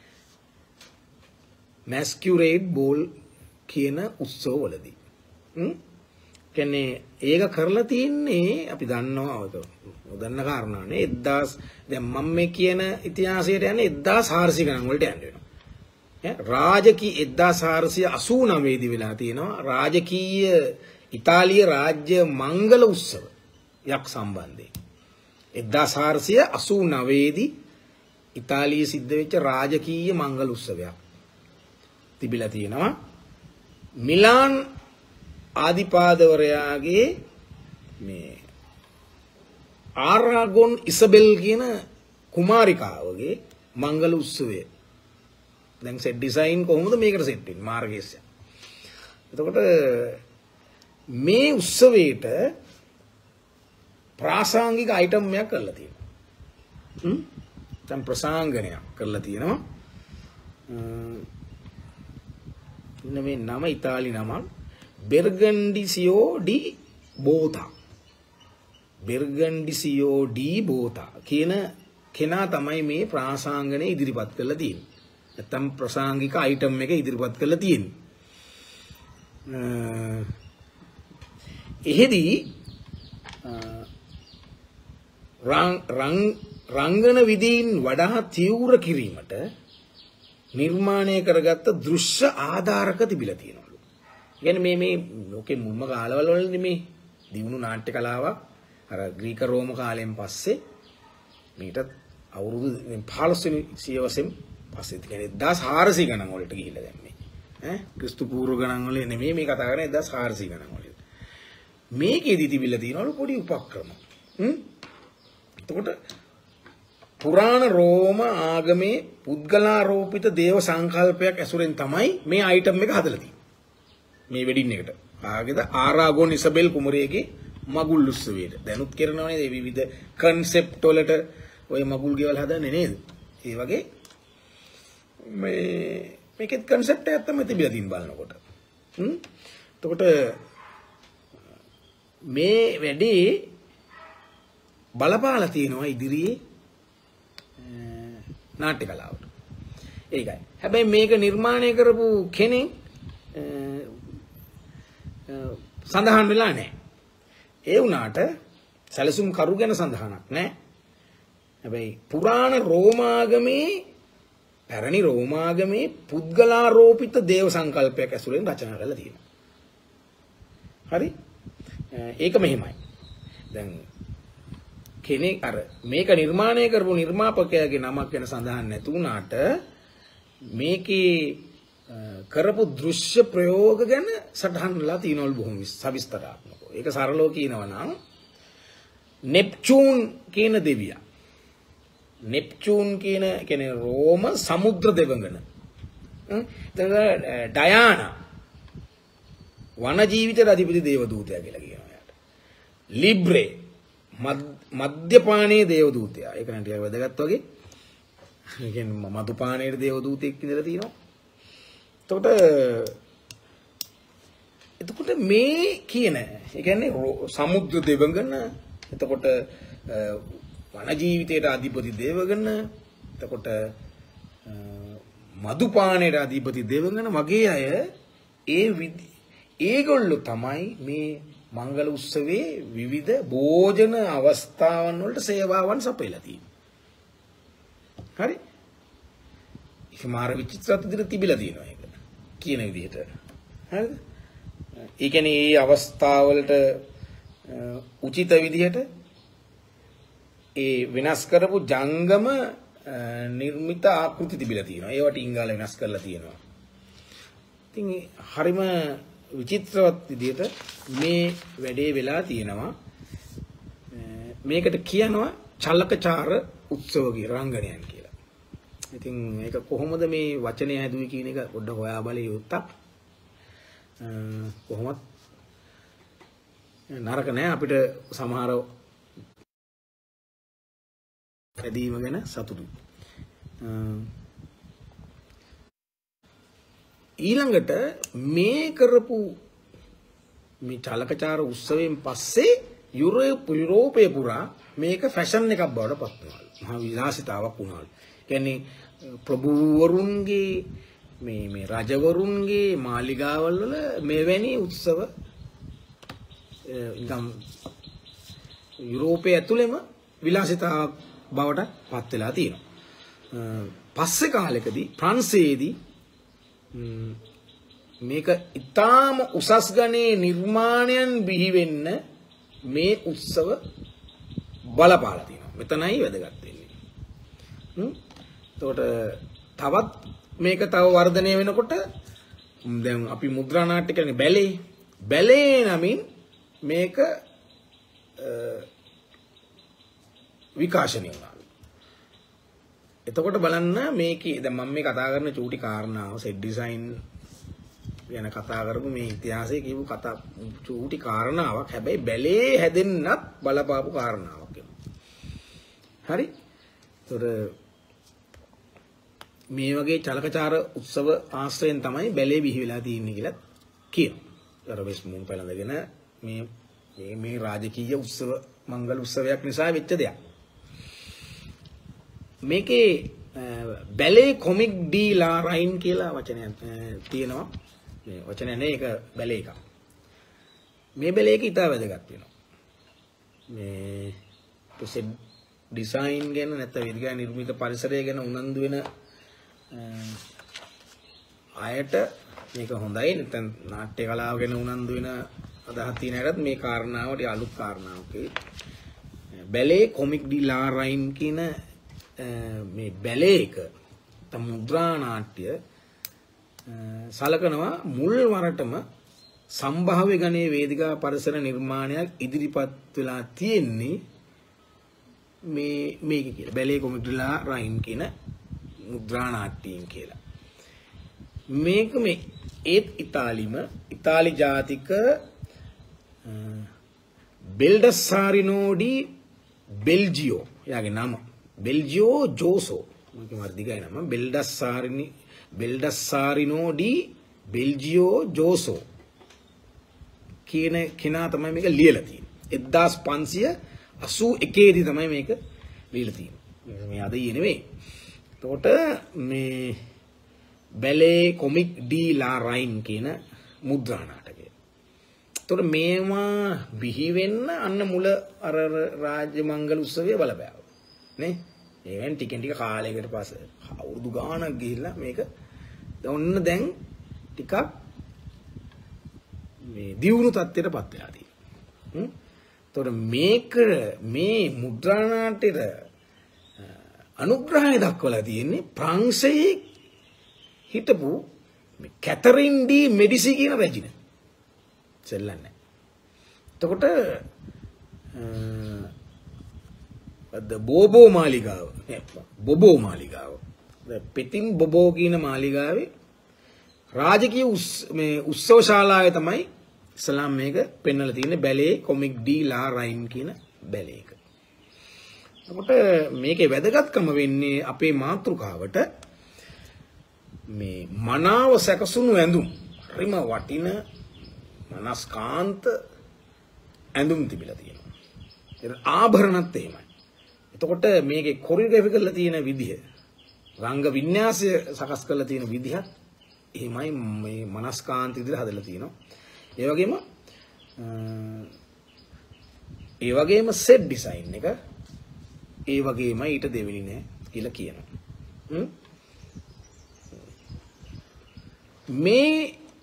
masquerade ball කියන උත්සවවලදී. හ්ම් කියන්නේ ඒක කරලා තියෙන්නේ අපි දන්නවා ඔක දන්න කාරණානේ එක්දාස් දැන් මම මේ කියන ඉතිහාසයට යන්නේ එක්දාස් හාරසිය ගණන් වලට යන්න වෙනවා. ඈ රාජකීය එක්දාස් හාරසිය අසූ නවය දී වෙලා තියෙනවා රාජකීය ඉතාලිය රාජ්‍ය මංගල උත්සවයක් සම්බන්ධයෙන්. එක්දාස් හාරසිය අසූ නවය දී ඉතාලියේ සිද්ධ වෙච්ච රාජකීය මංගල උත්සවයක් තිබිලා තියෙනවා. මිලාන් ආදිපාදවරයාගේ මේ ආරාගොන් ඉසබෙල් කියන කුමාරිකාවගේ මංගල උත්සවය. දැන් සෙට් ඩිසයින් කොහොමද මේකට සෙට් වෙන්නේ මාර්ගයේස. එතකොට මේ උත්සවයට ප්‍රාසංගික අයිටම් එකක් කරලා තියෙනවා. හ්ම් දැන් ප්‍රසංගනයක් කරලා තියෙනවා. ඉන්න මේ නම ඉතාලි නමක් බෙර්ගන්ඩිසියෝ ඩි බෝතා බෙර්ගන්ඩිසියෝ ඩි බෝතා කියන කෙනා තමයි මේ ප්‍රාසංගනය ඉදිරිපත් කරලා තියෙන්නේ. නැත්තම් ප්‍රසංගික අයිටම් එක ඉදිරිපත් කරලා තියෙන්නේ. එහෙදී රංගන විදීන් වඩා තීව්‍ර කිරීමට නිර්මාණය කරගත්ත දෘශ්‍ය ආධාරක තිබිලා තියෙනවලු. කියන්නේ මේ මේ ලෝකේ මුල්ම කාලවල වලදී මේ දියුණු නාට්‍ය කලාවක් අර ග්‍රීක රෝම කාලයෙන් පස්සේ මේකට අවුරුදු පහළොස් වෙනි සියවසෙන් පස්සේ කියන්නේ එක්දාස් හාරසිය ගණන් වලට ගිහිල්ලා දැන් මේ ඈ ක්‍රිස්තු පූර්ව ගණන් වල නෙමෙයි මේ කතා කරන්නේ එක්දාස් හාරසිය ගණන් වල. මේකෙදි තිබිලා තියෙනවලු පොඩි උපක්‍රම. හ්ම් එතකොට පුරාණ රෝම ආගමේ පුද්ගලාරෝපිත දේව සංකල්පයක් ඇසුරෙන් තමයි මේ අයිටම් එක හදලා තියෙන්නේ. මේ වෙඩින් එකට. ආගේද ආරාගොන් ඉසබෙල් කුමරියගේ මගුල් උත්සවයට. දැනුත් කරනවනේ මේ විවිධ කන්සෙප්ට් වලට ඔය මගුල් ගෙවල් හදන්නේ නේද? ඒ වගේ මේ මේකෙත් කන්සෙප්ට් එකක් තමයි තිබිලා තියෙන බලනකොට. හ්ම්. එතකොට මේ වැඩේ බලපාලා තියෙනවා ඉදිරියේ නාට්‍ය කලාවට. ඒකයි. හැබැයි මේක නිර්මාණය කරපු කෙනෙක් සඳහන් වෙලා නැහැ. ඒ වුණාට සැලසුම් කරු ගැන සඳහනක් නැහැ. හැබැයි පුරාණ රෝමාගමේ පැරණි රෝමාගමේ පුද්ගලාරෝපිත දේව සංකල්පයක් ඇසුරෙන් රචනා කරලා තියෙනවා. හරි? ඒක මෙහෙමයි. දැන් කෙනෙක් අර මේක නිර්මාණය කරපු නිර්මාපකයාගේ නමක් ගැන සඳහන් නැතු වුණාට මේකේ කරපු දෘශ්‍ය ප්‍රයෝග ගැන සටහන්ලා තියෙනවලු බොහොම සවිස්තරාත්මකව. ඒක සරලව කියනවා නම් නෙප්චූන් කියන දෙවියා. නෙප්චූන් කියන කියන්නේ රෝම සමුද්‍ර දෙවඟන. ඩයානා වන ජීවිතයේ අධිපති දේව දූතයා කියලා කියනවා යාට. ලිබ්‍රේ මද්යපානයේ දේව දූතයා. ඒක නම් ටිකක් වැදගත් වගේ. ඒ කියන්නේ මදුපානයේ දේව දූතෙක් ඉඳලා තියෙනවා. එතකොට එතකොට මේ කියන ඒ කියන්නේ සමුද්‍ර දෙවඟන එතකොට වන ජීවිතයට අධිපති දේවගණ එතකොට මදුපානයට අධිපති දේවගණ වගේ අය ඒ ඒගොල්ලෝ තමයි මේ මංගල උත්සවයේ විවිධ භෝජන අවස්ථාවන් වලට සේවාවන් සපයලා තියෙන්නේ. හරි? ඒක මාර විචිත්‍රත් විදිහට තිබිලා තියෙනවා ඒක. කියන විදිහට. හරිද? ඒ කියන්නේ මේ අවස්ථාවලට උචිත විදිහට ඒ වෙනස් කරපු ජංගම නිර්මිත ආකෘති තිබිලා තියෙනවා. ඒවට ඉංගාල වෙනස් කරලා තියෙනවා. ඉතින් හරිම විචිත්‍රවත් විදිහට මේ වැඩේ වෙලා තියෙනවා. මේකට කියනවා චලකචාර උත්සව කියලා රංගනයන් කියලා. ඉතින් මේක කොහොමද මේ වචනය හැදුවේ කියන එක පොඩ්ඩක් හොයා බලේ යුත්තක්. කොහොමත් නරක නෑ අපිට සමහර ඇදීම ගැන සතුටුයි. ඊළඟට මේ කරපු මේ චලකචාර උත්සවයෙන් පස්සේ යුරෝපය පුරා මේක ෆැෂන් එකක් බවට පත් වුණා. මහා විලාසිතාවක් වුණා. කියන්නේ ප්‍රභූවරුන්ගේ මේ මේ රජවරුන්ගේ මාලිගාවල් වල මෙවැනි උත්සව නිකම් යුරෝපයේ ඇතුළෙම විලාසිතාවක් බවට පත් වෙලා තියෙනවා. පස්සේ කාලෙකදී ප්‍රංශයේදී මේක ඊටාම උසස් ගණේ නිර්මාණයන් බිහි වෙන්න මේ උත්සව බලපාලා තියෙනවා. මෙතනයි වැදගත් වෙන්නේ. හ්ම්. එතකොට තවත් මේක තව වර්ධනය වෙනකොට දැන් අපි මුද්‍රා නාට්‍ය කියන්නේ බැලේ. බැලේ නමින් මේක විකාශනය වුණා. එතකොට බලන්න මේකේ දැන් මම මේ කතා කරන චූටි කාරණාව සෙට් ඩිසයින් ගැන කතා කරපු මේ ඉතිහාසයේ කියපු කතා චූටි කාරණාවක්. හැබැයි බැලේ හැදෙන්නත් බලපාපු කාරණාවක් ඒක. හරි? ඒතර මේ වගේ චලකචාර උත්සව ආශ්‍රයෙන් තමයි බැලේ බිහි වෙලා තියෙන්නේ කියලා කියනවා. අර වෙස් මුන් පැලඳගෙන මේ මේ මේ රාජකීය උත්සව මංගල උත්සවයක් නිසා වෙච්ච දෙයක්. මේකේ බැලේ කොමික් ඩී ලා රයින් කියලා වචනයක් තියෙනවා. මේ වචනය නේ ඒක බැලේ එකක්. මේ බැලේ එක ඉතා වැදගත් වෙනවා. මේ පොසෙට් ඩිසයින් ගැන නැත්නම් විද්‍යා නිර්මිත පරිසරය ගැන උනන්දු වෙන අයට මේක හොඳයි. නැත්නම් නාට්‍ය කලාව ගැන උනන්දු වෙන අදහස් තියෙන අයටත් මේ කාරණාවට අලුත් කාරණාවක්. බැලේ කොමික් ඩී ලා රයින් කියන මේ බැලේ එක තම මුද්‍රා නාට්‍ය සලකනවා මුල් වරටම සම්භාව්‍ය ගණයේ වේදිකා පරිසර නිර්මාණයක් ඉදිරිපත් වෙලා තියෙන්නේ මේ මේක කියලා. බැලේ කොමික් ඩී ලා රයින් කියන මුද්‍රා නාට්‍යයෙන් කියලා. මේක මේ ඒත් ඉතාලිම ඉතාලි ජාතික බෙල්ඩස්සාරිනෝඩි බෙල්ජියෝ යාගේ නම බෙල්ජියෝ ජෝසෝ මගේ වර්ධිකයි නම බෙල්ඩස්සාරිනි බෙල්ඩස්සාරිනෝඩි බෙල්ජියෝ ජෝසෝ කියන කෙනා තමයි මේක ලියලා තියෙන්නේ. එක්දාස් පන්සිය අසූ එකේදී තමයි මේක ලියලා තියෙන්නේ. මේ අද ඊයේ නෙවෙයි. එතකොට මේ බැලේ කොමික් ඩී ලා රයින් කියන මුද්‍රා නාටකය. එතකොට මේවා බිහි වෙන්න අන්න මුල අර රාජ්‍ය මංගල උත්සවයේ බලපෑවා. නේ? ඒවෙන් ටිකෙන් ටික කාලයකට පස්සේ අවුරුදු ගාණක් ගිහිල්ලා මේක ඔන්න දැන් ටිකක් මේ දියුණු තත්ත්වයටපත් වෙලා තියෙනවා. හ්ම්. එතකොට මේක මේ මුද්‍රා නාට්‍යෙට අනුග්‍රහය දක්වලා තියෙන්නේ ප්‍රංශයේ හිටපු මේ කැතරින් ඩී මෙඩිසි කියන රැජින. සෙල්ලන්නේ. එතකොට අද බෝබෝ මාලිගාව බොබෝ මාලිගාව පෙතින් බොබෝ කියන මාලිගාවේ රාජකීය මේ උත්සව ශාලාවේ තමයි ඉස්ලාම් මේක පෙන්වලා තියෙන්නේ බැලේ කොමික් ඩී ලා රයින් කියන බැලේ එක. එතකොට මේකේ වැදගත්කම වෙන්නේ අපේ මාතෘකාවට මේ මනාව සැකසුණු ඇඳුම් හරිම වටින මනස්කාන්ත ඇඳුම් තිබිලා තියෙනවා. ඒක ආභරණත් එහෙමයි. එතකොට මේකේ කොරියෝග්‍රැෆි කරලා තියෙන විදිහ රංග වින්‍යාසය සකස් කරලා තියෙන විදිහත් එහෙමයි මේ මනස්කාන්ත විදිහට හදලා තියෙනවා. ඒ වගේම ඒ වගේම සෙට් ඩිසයින් එක ඒ වගේම ඊට දෙවෙනි නෑ කියලා කියනවා. මේ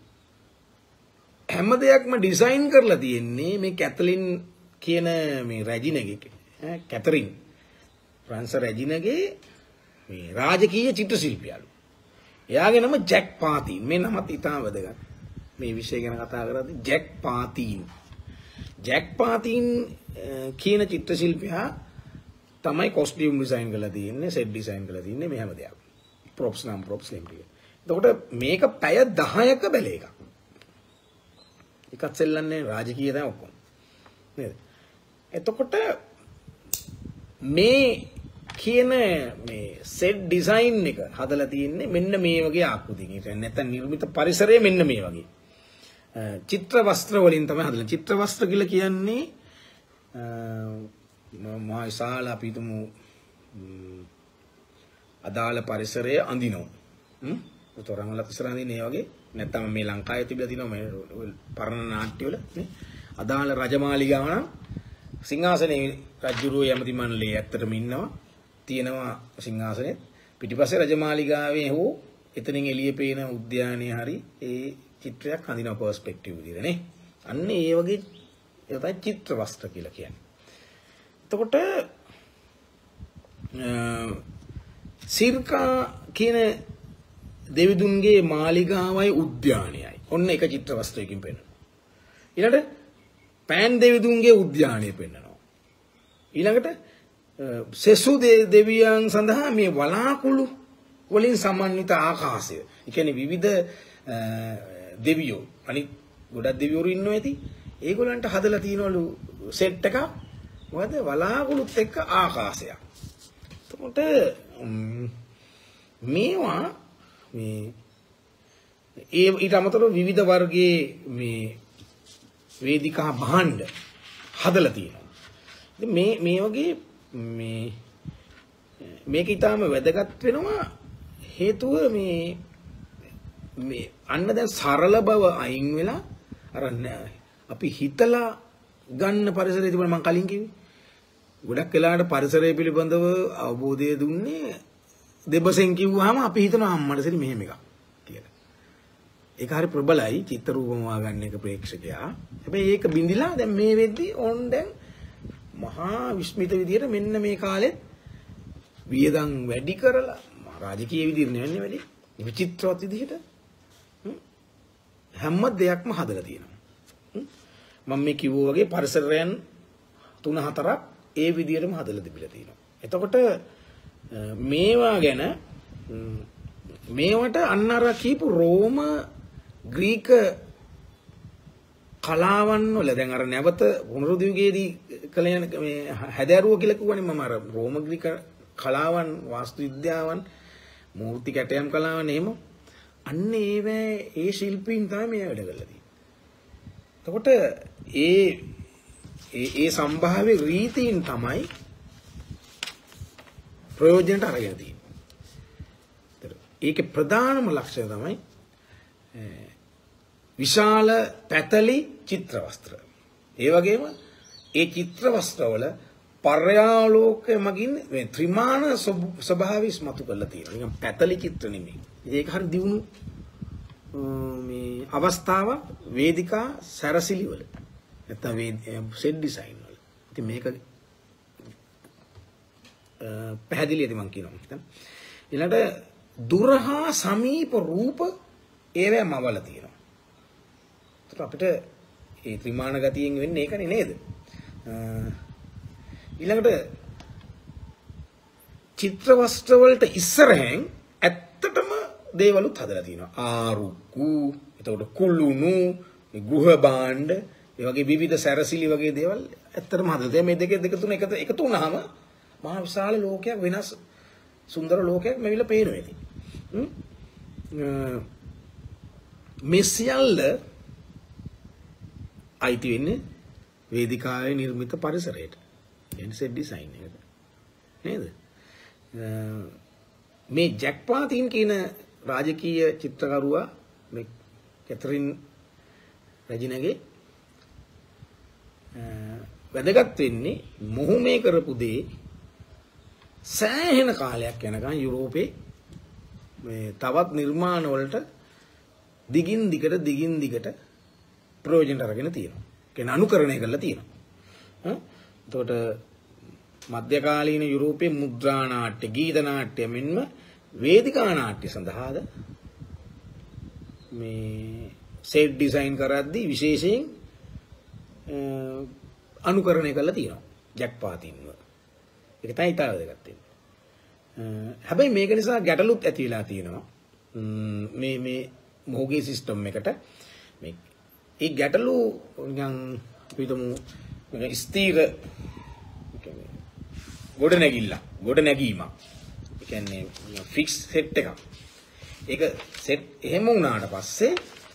හැම දෙයක්ම ඩිසයින් කරලා තියෙන්නේ මේ කැතලින් කියන මේ රැජිනගේ ඈ කැතරින් ෆ්‍රාන්ස් රැජිනගේ මේ රාජකීය චිත්‍ර ශිල්පියාලු. එයාගේ නම ජැක් පාතීන්. මේ නමත් ඉතාම වැදගත්. මේ විෂය ගැන කතා කරද්දී ජැක් පාතීන්. ජැක් පාතීන් කියන චිත්‍ර ශිල්පියා තමයි කොස්ටියුම් ඩිසයින් කරලා තියෙන්නේ, සෙට් ඩිසයින් කරලා තියෙන්නේ මේ හැම දෙයක්ම. ප්‍රොප්ස් නම් ප්‍රොප්ස් ලිම්පිය. එතකොට මේක පැය දහයක බැලේ එකක්. එකක් සෙල්ලන්නේ රාජකීය තමයි ඔක්කොම. නේද? එතකොට මේ කියන මේ සෙට් ඩිසයින් එක හදලා තියෙන්නේ මෙන්න මේ වගේ ආකෘතියකින්. නැත්නම් නිර්මිත පරිසරය මෙන්න මේ වගේ. චිත්‍ර වස්ත්‍ර වලින් තමයි හදලා. චිත්‍ර වස්ත්‍ර කියලා කියන්නේ මා විශාල අපි තුමු අදාළ පරිසරයේ අඳිනවා. හ්ම්. උතරන් වල ඉස්සරහ අඳින්නේ මේ වගේ. නැත්නම් මේ ලංකාවේ තිබිලා තියෙනවා මේ පරණ නාට්‍ය වල නේ. අදාළ රජමාලිගාව නම් සිංහාසනේ රජුරුව යමති මණ්ඩලයේ ඇත්තටම ඉන්නවා. තියෙනවා සිංහාසනේ. පිටිපස්සේ රජමාලිගාවේ හෝ එතනින් එළියේ පේන උද්‍යානයේ හරි ඒ චිත්‍රයක් අඳිනවා පර්ස්පෙක්ටිව් විදිහට නේ. අන්න ඒ වගේ ඒක තමයි චිත්‍ර වස්ත්‍ර කියලා කියන්නේ. එතකොට සිර්කා කියන දෙවිදුන්ගේ මාලිගාවයි උද්‍යානයයි. ඔන්න එක චිත්‍ර වස්තුවකින් පෙන්නනවා. ඊළඟට පෑන් දෙවිදුන්ගේ උද්‍යානය පෙන්නනවා. ඊළඟට සෙසු දෙවියන් සඳහා මේ වලාකුළු වලින් සමන්විත ආකාශය. ඒ කියන්නේ විවිධ දෙවියෝ අනිත් ගොඩක් දෙවිවරු ඉන්නවා ඇති. ඒගොල්ලන්ට හදලා තියනවලු සෙට් එකක්. මොකද වලාකුළුත් එක්ක ආකාශයක්. එතකොට මේවා මේ ඒ ඊට අමතරව විවිධ වර්ගයේ මේ වේදිකා භාණ්ඩ හදලා තියෙනවා. ඉතින් මේ මේ වගේ මේ මේක ඊටාම වැදගත් වෙනවා හේතුව මේ මේ අන්න දැන් සරල බව අයින් වෙලා අර අපි හිතලා ගන්න පරිසරය තිබුණා මම කලින් කිව්වේ. ගොඩක් වෙලාවට පරිසරය පිළිබඳව අවබෝධය දුන්නේ දෙබසෙන් කිව්වහම අපි හිතනවා අම්මට සරි මෙහෙම එකක් කියලා. ඒක හරි ප්‍රබලයි චිත්ත රූපමවා ගන්න එක ප්‍රේක්ෂකයා. හැබැයි ඒක බින්දිලා දැන් මේ වෙද්දි ඕන් දැන් මහා විස්මිත විදියට මෙන්න මේ කාලෙත් වියදම් වැඩි කරලා රාජකීය විදියට නෙවෙන්නේ වැඩි. විචිත්‍රවත් විදියට හැම දෙයක්ම හදලා තියෙනවා. මම මේ කිව්වා වගේ පරිසරයන් තුන හතරක් ඒ විදියටම හදලා තිබිලා තියෙනවා. එතකොට මේවා ගැන මේවට අන්න අර කියපු රෝම ග්‍රීක කලාවන් වල දැන් අර නැවත පුනරුද්දීපයේදී කල යන මේ හැදෑරුව කියලා කිව්වනේ මම අර රෝම ග්‍රීක කලාවන් වාස්තු විද්‍යාවන් මූර්ති කැටයම් කලාවන් එහෙම අන්න ඒවැ ඒ ශිල්පීන් තමයි මේ වැඩ කරලා තියෙන්නේ. එතකොට ඒ ඒ ඒ සම්භාව්‍ය රීතීන් තමයි ප්‍රයෝජනට අරගෙන තියෙන්නේ. ඒකේ ප්‍රධානම ලක්ෂණය තමයි විශාල පැතලි චිත්‍ර වස්ත්‍ර. ඒ වගේම ඒ චිත්‍ර වස්ත්‍රවල පර්යාලෝකය මගින් මේ ත්‍රිමාන ස්වභාවය ඉස්මතු කරලා තියෙනවා. නිකන් පැතලි චිත්‍ර නෙමෙයි. ඒක හරි දියුණු මේ අවස්ථාව වේදිකා සැරසිලි වල නැත්නම් සෙට් ඩිසයින් වල. ඉතින් මේක පැහැදිලියද මම කියනවා. ඊළඟට දුරහා සමීප රූප ඒවැම අවල තියෙනවා. ඒත් අපිට ඒ ත්‍රිමාන ගතියෙන් වෙන්නේ ඒකනේ නේද? ඊළඟට චිත්‍ර වස්ත්‍ර වලට ඉස්සරහෙන් ඇත්තටම දේවලුත් හදලා තියෙනවා. ආරුක්කු, එතකොට කුළුණු, ගෘහ භාණ්ඩ, ඒ වගේ විවිධ සැරසිලි වගේ දේවල් ඇත්තටම හදලා තියෙනවා. මේ දෙක දෙක තුන එකතු එකතු වුණාම මහා විශාල ලෝකයක් වෙනස් සුන්දර ලෝකයක් මෙවිලා පේනවා ඉතින්. මේ සියල්ල අයිති වෙන්නේ වේදිකාවේ නිර්මිත පරිසරයට. කියන්නේ සෙට් ඩිසයින් එකට. නේද? මේ ජැක් පාතින් කියන රාජකීය චිත්‍රකරුවා මේ කැතරින් රෙජිනගේ වැදගත් වෙන්නේ මොහු මේ කරපු දේ සෑහෙන කාලයක් යනකම් යුරෝපේ මේ තවත් නිර්මාණ වලට දිගින් දිගට දිගින් දිගට ප්‍රයෝජන අරගෙන තියෙනවා. කියන්නේ අනුකරණය කරලා තියෙනවා. එතකොට මධ්‍යකාලීන යුරෝපයේ මුද්‍රා නාට්‍ය, ගීත නාට්‍ය මෙන්ම වේදිකා නාට්‍ය සඳහාද මේ සෙට් ඩිසයින් කරද්දී විශේෂයෙන් අනුකරණය කරලා තියෙනවා ජැක් පාතින්ව. ඒක තමයි ඉතාල වැදගත් වෙන්නේ. හැබැයි මේක නිසා ගැටලුත් ඇති වෙලා තියෙනවා. මේ මේ මොහුගේ සිස්ටම් එකට මේ ඒ ගැටලු නිකන් පිටුමු ස්ථීර ගොඩ නැගිල්ල ගොඩ නැගීමක්. ඒ කියන්නේ ෆික්ස් සෙට් එකක්. ඒක සෙට් එහෙම වුණාට පස්සේ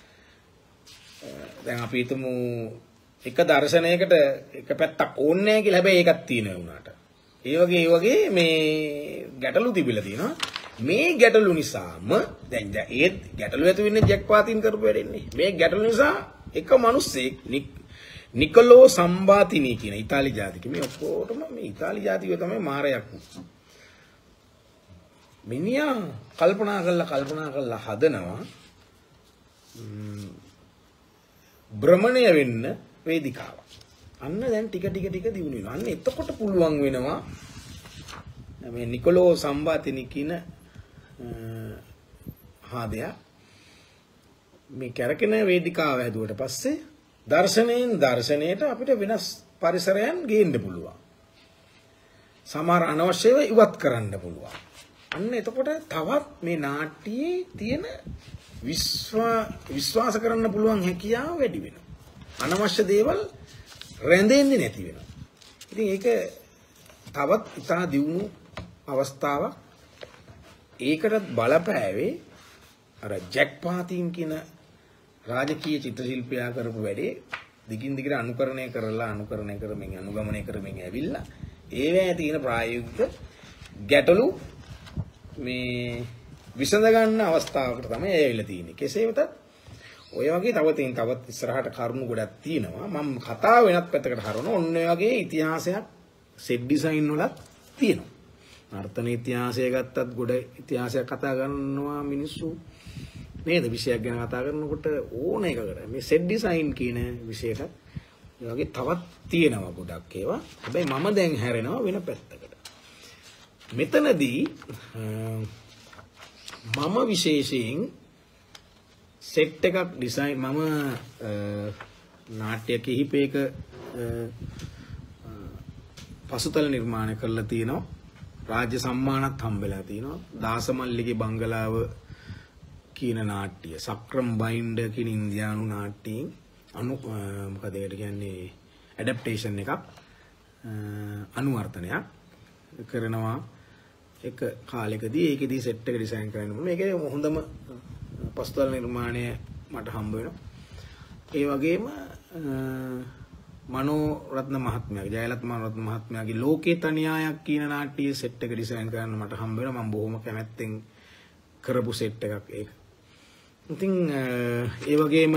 දැන් අපි හිතමු එක දර්ශනයකට එක පැත්තක් ඕනේ නැහැ කියලා. හැබැයි ඒකක් තියෙනවා වුණාට. ඒ වගේ ඒ වගේ මේ ගැටලු තිබිලා තියෙනවා. මේ ගැටලු නිසාම දැන් ඒ ගැටලු ඇති වෙන්නේ ජැක් පාතින් කරපු වැඩෙන්නේ. මේ ගැටලු නිසා එක මිනිස්සෙක් නිකොලෝ සම්බාතිනි කියන ඉතාලි ජාතික මේ ඔක්කොටම මේ ඉතාලි ජාතිකයෝ තමයි මාරයක්. මිනිහා කල්පනා කරලා කල්පනා කරලා හදනවා භ්‍රමණය වෙන්න වේදිකාවක්. අන්න දැන් ටික ටික ටික දියුණු වෙනවා. අන්න එතකොට පුළුවන් වෙනවා මේ නිකොලෝ සම්බාතිනි කියන හාදයා මේ කැරකෙන වේදිකාව හැදුවට පස්සේ දර්ශනයෙන් දර්ශනයට අපිට වෙනස් පරිසරයන් ගේන්න පුළුවන්. සමහර අනවශ්‍යව ඉවත් කරන්න පුළුවන්. අන්න එතකොට තවත් මේ නාට්‍යයේ තියෙන විශ්වාස කරන්න පුළුවන් හැකියාව වැඩි වෙනවා. අනවශ්‍ය දේවල් රැඳෙන්නේ නැති වෙනවා. ඉතින් ඒක තවත් ඉතා දියුණු අවස්ථාවක්. ඒකට බලපෑවේ අර ජැක් පාතින් කියන රාජකීය චිත්‍ර ශිල්පියා කරපු වැඩේ දිගින් දිගට අනුකරණය කරලා අනුකරණය කරමින් අනුගමනය කරමින් ඇවිල්ලා ඒවැය තියෙන ප්‍රායෝගික ගැටලු මේ විසඳ ගන්න අවස්ථාවකට තමයි ඇවිල්ලා තියෙන්නේ. කෙසේ වෙතත් ඔය වගේ තව තියෙන තවත් ඉස්සරහට කරුණු ගොඩක් තියෙනවා. මම කතාව වෙනත් පැත්තකට හරවනවා. ඔන්න ඔය වගේ ඉතිහාසයක් සෙට් ඩිසයින් වලත් තියෙනවා. නර්තන ඉතිහාසය ගත්තත් ගොඩ ඉතිහාසයක් කතා කරනවා මිනිස්සු නේද? විෂයක් ගැන කතා කරනකොට ඕන එකකට මේ සෙට් ඩිසයින් කියන විෂයට ඒ වගේ තවත් තියෙනවා ගොඩක් ඒවා. හැබැයි මම දැන් හැරෙනවා වෙන පැත්තකට. මෙතනදී මම විශේෂයෙන් සෙට් එකක් ඩිසයින් මම නාට්‍ය කිහිපයක පසුතල නිර්මාණය කරලා තියෙනවා. රාජ්‍ය සම්මානත් හම්බෙලා තියෙනවා. දාසමල්ලිගේ බංගලාව කියන නාට්‍ය සක්‍රම් බයින්ඩර් කියන ඉන්දියානු නාට්‍යයෙන් අනු මොකද ඒකට කියන්නේ ඇඩැප්ටේෂන් එකක් අනුවර්තනයක් කරනවා එක කාලෙකදී. ඒකෙදී සෙට් එක ඩිසයින් කරන්න ඕනේ. මේකේ හොඳම පසුතල නිර්මාණය මට හම්බ වෙනවා. ඒ වගේම මනෝරත්න මහත්මයාගේ ජයලත් මනෝරත්න මහත්මයාගේ ලෝකේ තනියායක් කියන නාට්‍යයේ සෙට් එක ඩිසයින් කරන්න මට හම්බ වෙනවා. මම බොහොම කැමැත්තෙන් කරපු සෙට් එකක් ඒක. ඉතින් ඒ වගේම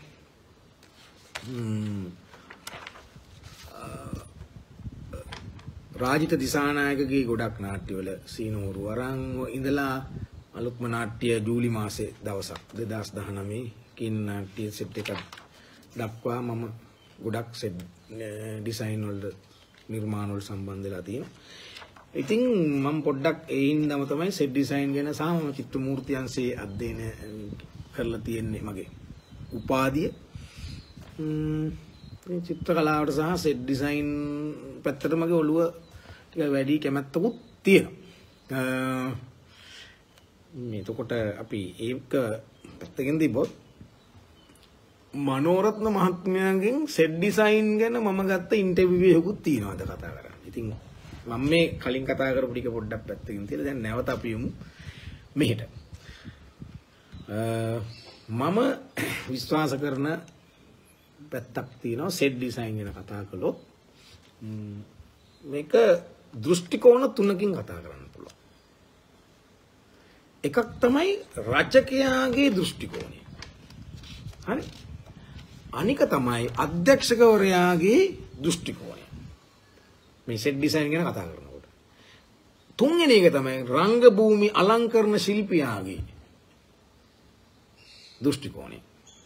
රාජිත දිසානායකගේ ගොඩක් නාට්‍යවල සීනෝරු අරන් ඉඳලා අලුත්ම නාට්‍ය ජූලි මාසේ දවසක් දෙදහස් දහනවය කින් නාට්‍ය සෙට් එකක් දක්වා මම ගොඩක් සෙට් ඩිසයින් වලට නිර්මාණ වලට සම්බන්ධ වෙලා තියෙනවා. ඉතින් මම පොඩ්ඩක් ඒ හින්දාම තමයි සෙට් ඩිසයින් ගැන සහ මම චිත්‍ර මූර්ති අංශයේ අධ්‍යයනය කරලා තියෙන්නේ මගේ උපාධිය. මේ චිත්‍ර කලාවට සහ සෙට් ඩිසයින් පැත්තට මගේ ඔළුව ටික වැඩි කැමැත්තකුත් තියෙනවා. මේ එතකොට අපි ඒක පැත්තකින් තිබ්බොත් මනෝරත්න මහත්මයාගෙන් සෙට් ඩිසයින් ගැන මම ගත්ත ඉන්ටර්විව් එකකුත් තියෙනවා අද කතා කරන්නේ. ඉතින් මම මේ කලින් කතා කරපු ටික පොඩ්ඩක් පැත්තකින් තියලා දැන් නැවත අපි යමු මෙහෙට. මම විශ්වාස කරන පැත්තක් තියෙනවා සෙට් ඩිසයින් ගැන කතා කළොත්. මේක දෘෂ්ටි කෝණ තුනකින් කතා කරන්න පුළුවන්. එකක් තමයි රචකයාගේ දෘෂ්ටි කෝණය. හරි? අනික තමයි අධ්‍යක්ෂකවරයාගේ දෘෂ්ටි කෝණය. මේ සෙට් ඩිසයින් ගැන කතා කරනකොට. තුන්වෙනි එක තමයි රංග භූමි අලංකරණ ශිල්පියාගේ දෘෂ්ටි කෝණය.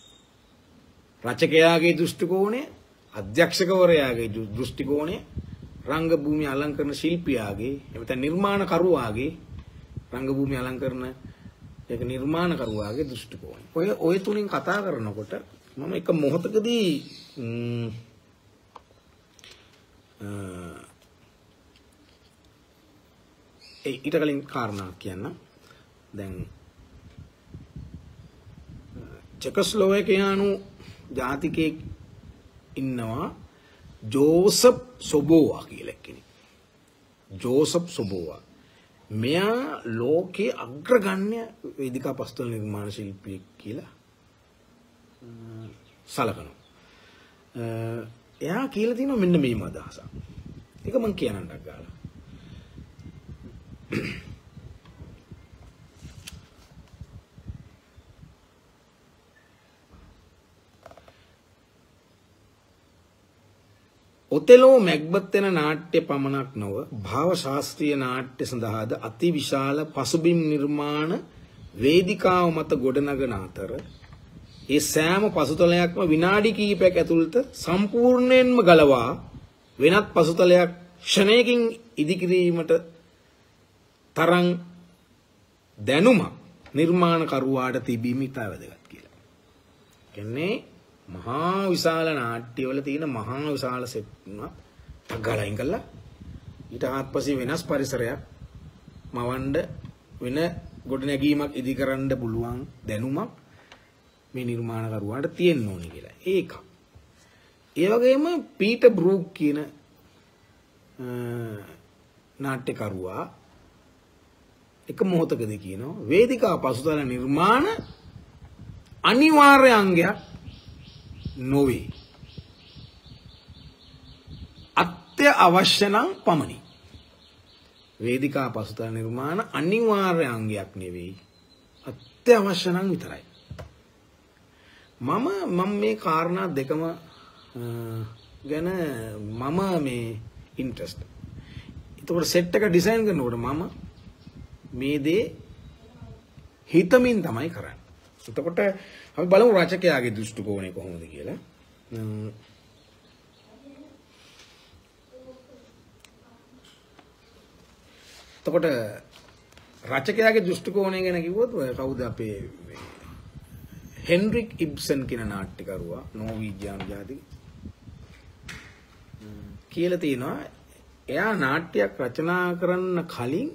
රචකයාගේ දෘෂ්ටි කෝණය, අධ්‍යක්ෂකවරයාගේ දෘෂ්ටි කෝණය, රංග භූමි අලංකරණ ශිල්පියාගේ එතන නිර්මාණකරුවාගේ රංග භූමි අලංකරණ ඒක නිර්මාණකරුවාගේ දෘෂ්ටි කෝණය. ඔය ඔය තුنين කතා කරනකොට මම එක මොහොතකදී ඒ ඊට කලින් කාරණා කියන්න. දැන් චෙකස්ලෝවේකියානු ජාතිකයෙක් ඉන්නවා ජෝසප් සොබෝවා කියලා කෙනෙක්. ජෝසප් සොබෝවා. මෙයා ලෝකයේ අග්‍රගණ්‍ය වේදිකා පස්තල නිර්මාණ ශිල්පියෙක් කියලා සලකනවා. එයා කියලා තියෙනවා මෙන්න මේම අදහසක්. ඒක මම කියන්නත් ගාලා. ඔතෙලෝ මැක්බත් වෙන නාට්‍ය පමණක් නොව භාව ශාස්ත්‍රීය නාට්‍ය සඳහාද අතිවිශාල පසුබිම් නිර්මාණ වේදිකාව මත ගොඩනගන අතර ඒ සෑම පසුතලයක්ම විනාඩි කිහිපයක් ඇතුළත සම්පූර්ණයෙන්ම ගලවා වෙනත් පසුතලයක් ක්ෂණයකින් ඉදිකිරීමට තරම් දැනුමක් නිර්මාණකරුවාට තිබීම ඉතා වැදගත් කියලා. කියන්නේ මහා විශාල නාට්‍යවල තියෙන මහා විශාල සෙට් එකක් ගලයින් කළා ඊට ආත්පසී වෙනස් පරිසරයක් මවන්න වෙන ගොඩනැගීමක් ඉදිකරන්න පුළුවන් දැනුමක් මේ නිර්මාණකරුවාට තියෙන්න ඕනේ කියලා. ඒක. ඒ වගේම පීටර් බෲක් කියන නාට්‍යකරුවා එක මොහොතකදී කියනවා වේදිකා පසුතල නිර්මාණ අනිවාර්ය අංගයක් නොවේ. අත්‍යවශ්‍ය නම් පමණි. වේදිකා පසුතල නිර්මාණ අනිවාර්ය අංගයක් නෙවෙයි. අත්‍යවශ්‍ය නම් විතරයි. මම මම මේ කාරණා දෙකම ගැන මම මේ ඉන්ට්‍රස්ට්. ඒතකොට සෙට් එක ඩිසයින් කරනකොට මම මේ දේ හිතමින් තමයි කරන්නේ. එතකොට අපි බලමු රචකයාගේ දෘෂ්ටි කෝණය කොහොමද කියලා. එතකොට රචකයාගේ දෘෂ්ටි කෝණය ගැන කිව්වොත් කවුද අපේ හෙන්රික් ඉබ්සන් කියන නාට්‍යකරුවා නෝර්වීජියානු ජාතික කියලා තියෙනවා. එයා නාට්‍යයක් රචනා කරන්න කලින්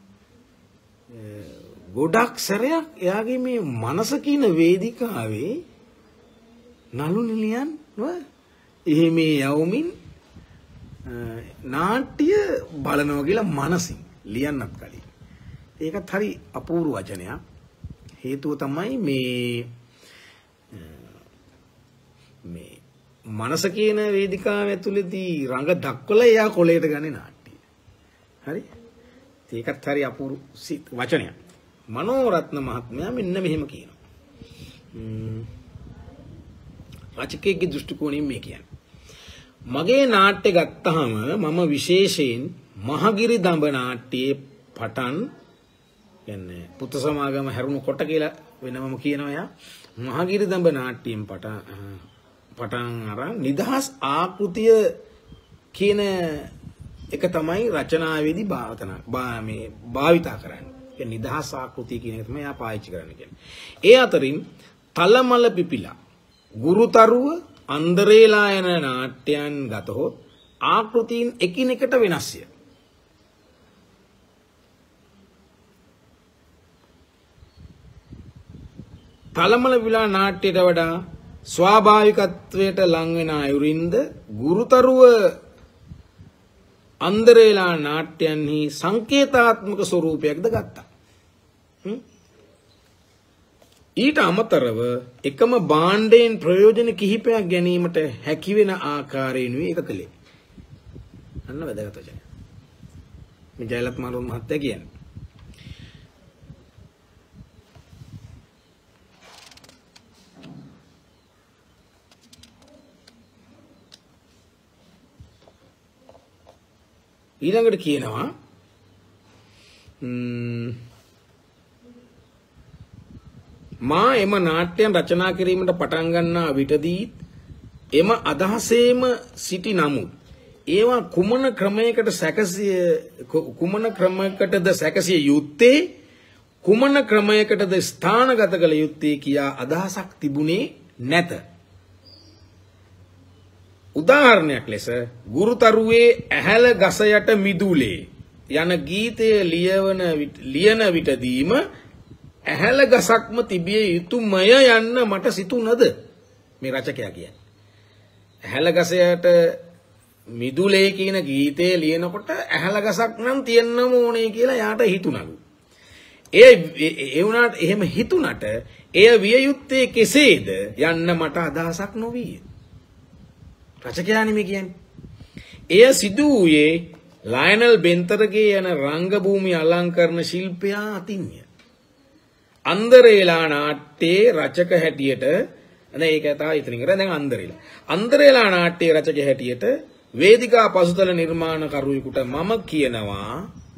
ගොඩක් සැරයක් එයාගේ මේ මනස කියන වේදිකාවේ නළු නිලියන් එහෙ මේ යවමින් නාට්‍ය බලනවා කියලා මනසින් ලියන්නත් කලින්. ඒකත් හරි අපූර්ව වචනයක්. හේතුව තමයි මේ මේ මනස කියන වේදිකාව ඇතුළේදී රඟ දක්වලා එයා කොලයට ගන්නේ නාට්‍යය. හරි? ඒකත් හරි අපූර්ව වචනයක්. මනෝරත්න මහත්මයා මෙන්න මෙහෙම කියනවා. රචකයෙක්ගේ දෘෂ්ටි කෝණයෙන් මේ කියන්නේ. මගේ නාට්‍ය ගත්තාම මම විශේෂයෙන් මහගිරි දඹ නාට්‍යයේ පටන් කියන්නේ පුත් සමාගම හැරුණු කොට කියලා වෙනමම කියනවා යා. මහගිරි දඹ නාට්‍යයෙන් පටන් පටන් අරන් නිදහස් ආකෘතිය කියන එක තමයි රචනාවේදී භාවිතා මේ භාවිතා කරන්නේ. ඒ නිදහස් ආකෘතිය කියන එක තමයි යා පාවිච්චි කරන්නේ කියන්නේ. ඒ අතරින් තලමල පිපිලා ගුරුතරුව අන්දරේලා යන නාට්‍යයන් ගතහොත් ආකෘතීන් එකිනෙකට වෙනස්ය. තලමල විලා නාට්‍යයට වඩා ස්වාභාවිකත්වයට ලං වෙන අයුරින්ද ගුරුතරුව අන්දරේලා නාට්‍යයන්හි සංකේතාත්මක ස්වරූපයක්ද ගත්තා. ඊට අමතරව එකම භාණ්ඩයෙන් ප්‍රයෝජන කිහිපයක් ගැනීමට හැකි වෙන ආකාරයෙන්ුයි ඒක කළේ. අන්න වැදගත් වචනය. මේ ජයලත් මාරු මහත්තයා කියන්නේ. ඊළඟට කියනවා මා එම නාට්‍යයන් රචනා කිරීමට පටන් ගන්නා විටදී එම අදහසේම සිටි නමුත් ඒවා කුමන ක්‍රමයකට සැකසිය කුමන ක්‍රමයකටද සැකසිය යුත්තේ කුමන ක්‍රමයකටද ස්ථානගත කළ යුත්තේ කියා අදහසක් තිබුණේ නැත. උදාහරණයක් ලෙස ගුරුතරුවේ ඇහැල ගස යට මිදුලේ යන ගීතය ලියවන ලියන විටදීම ඇහැල ගසක්ම තිබිය යුතුමය යන්න මට සිතුනද මේ රචකයා කියන්නේ. ඇහැල ගස යට මිදුලේ කියන ගීතය ලියනකොට ඇහැල ගසක් නම් තියෙන්නම ඕනේ කියලා යාට හිතුණලු. ඒ ඒ වුණාට එහෙම හිතුණට එය විය යුත්තේ කෙසේද යන්න මට අදහසක් නොවිය. රචකයානි මේ කියන්නේ. එය සිදු වූයේ ලයනල් බෙන්තරගේ යන රංගභූමි අලංකරණ ශිල්පියා අතින්ය. අන්දරේලා නාට්‍යයේ රචක හැටියට දැන් ඒක තමයි ඉතින් කරන්නේ දැන් අන්දරේලා. අන්දරේලා නාට්‍යයේ රචක හැටියට වේදිකා පසුතල නිර්මාණකරුවෙකුට මම කියනවා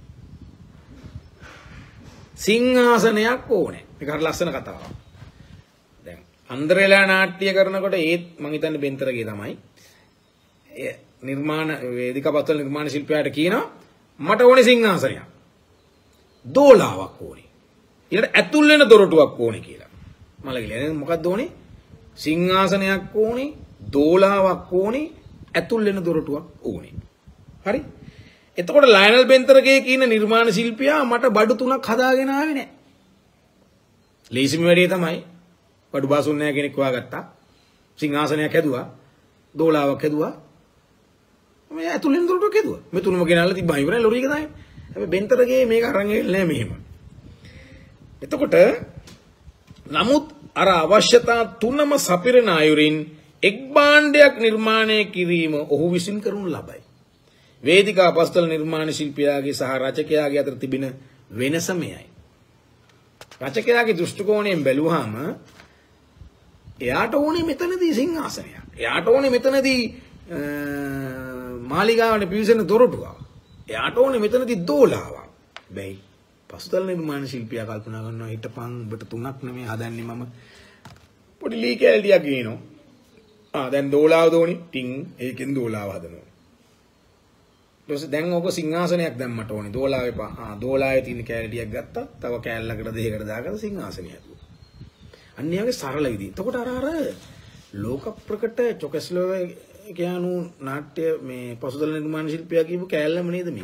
සිංහාසනයක් ඕනේ. මේක හරි ලස්සන කතාවක්. දැන් අන්දරේලා නාට්‍ය කරනකොට ඒත් මම හිතන්නේ බෙන්තරගේ තමයි නිර්මාණ වේදිකා පසුතල නිර්මාණ ශිල්පියාට කියනවා මට ඕනේ සිංහාසනයක්. දෝලාවක් ඕනේ. ඊට ඇතුල් වෙන දොරටුවක් ඕනේ කියලා. මලගිල මොකක්ද ඕනේ? සිංහාසනයක් ඕනේ, දෝලාවක් ඕනේ, ඇතුල් වෙන දොරටුවක් ඕනේ. හරි? එතකොට ලයනල් බෙන්තරගේ කියන නිර්මාණ ශිල්පියා මට බඩු තුනක් හදාගෙන ආවේ නැහැ. ලේසිම වැඩේ තමයි බඩු බාසුන්නෑ කෙනෙක් හොයාගත්තා. සිංහාසනයක් හැදුවා, දෝලාවක් හැදුවා. මේ ඇතුල් වෙන දොරටුවක් හැදුවා. මේ තුනම ගෙනල්ලා තිබ්බා ඉවරයි ලොරි එක තමයි. හැබැයි බෙන්තරගේ මේක අරන් ගිහලා නැහැ මෙහෙම. එතකොට නමුත් අර අවශ්‍යතා තුනම සපිරන අයුරින් එක් භාණ්ඩයක් නිර්මාණය කිරීම ඔහු විසින් කරනු ලබයි. වේදිකා පසුතල නිර්මාණ ශිල්පියාගේ සහ රචකයාගේ අතර තිබෙන වෙනස මෙයයි. රචකයාගේ දෘෂ්ටි කෝණයෙන් බැලුවාම එයාට ඕනේ මෙතනදී සිංහාසනයක්. එයාට ඕනේ මෙතනදී මාලිගාවට පිවිසෙන දොරටුවක්. එයාට ඕනේ මෙතනදී දෝලාවක්. බැයි පසුතල නිර්මාණ ශිල්පියා කල්පනා කරනවා හිටපන් ඔබට තුනක් නෙමෙයි හදන්නේ මම පොඩි ලී කැලටියක් ගේනවා. ආ දැන් දෝලාව දෝනි ටින් ඒකෙන් දෝලාව හදනවා. ඊට පස්සේ දැන් ඔක සිංහාසනයක් දැම්මට ඕනේ දෝලාව එපා. ආ දෝලාවේ තියෙන කැලටියක් ගත්තා. තව කැලලකට දෙකකට දාගත්තා සිංහාසනය හැදුවා. අන්න ඒ වගේ සරල විදිහ. එතකොට අර අර ලෝක ප්‍රකට චොකස්ලෝ කියනු නාට්‍ය මේ පසුතල නිර්මාණ ශිල්පියා කියපු කැලලම නේද මේ?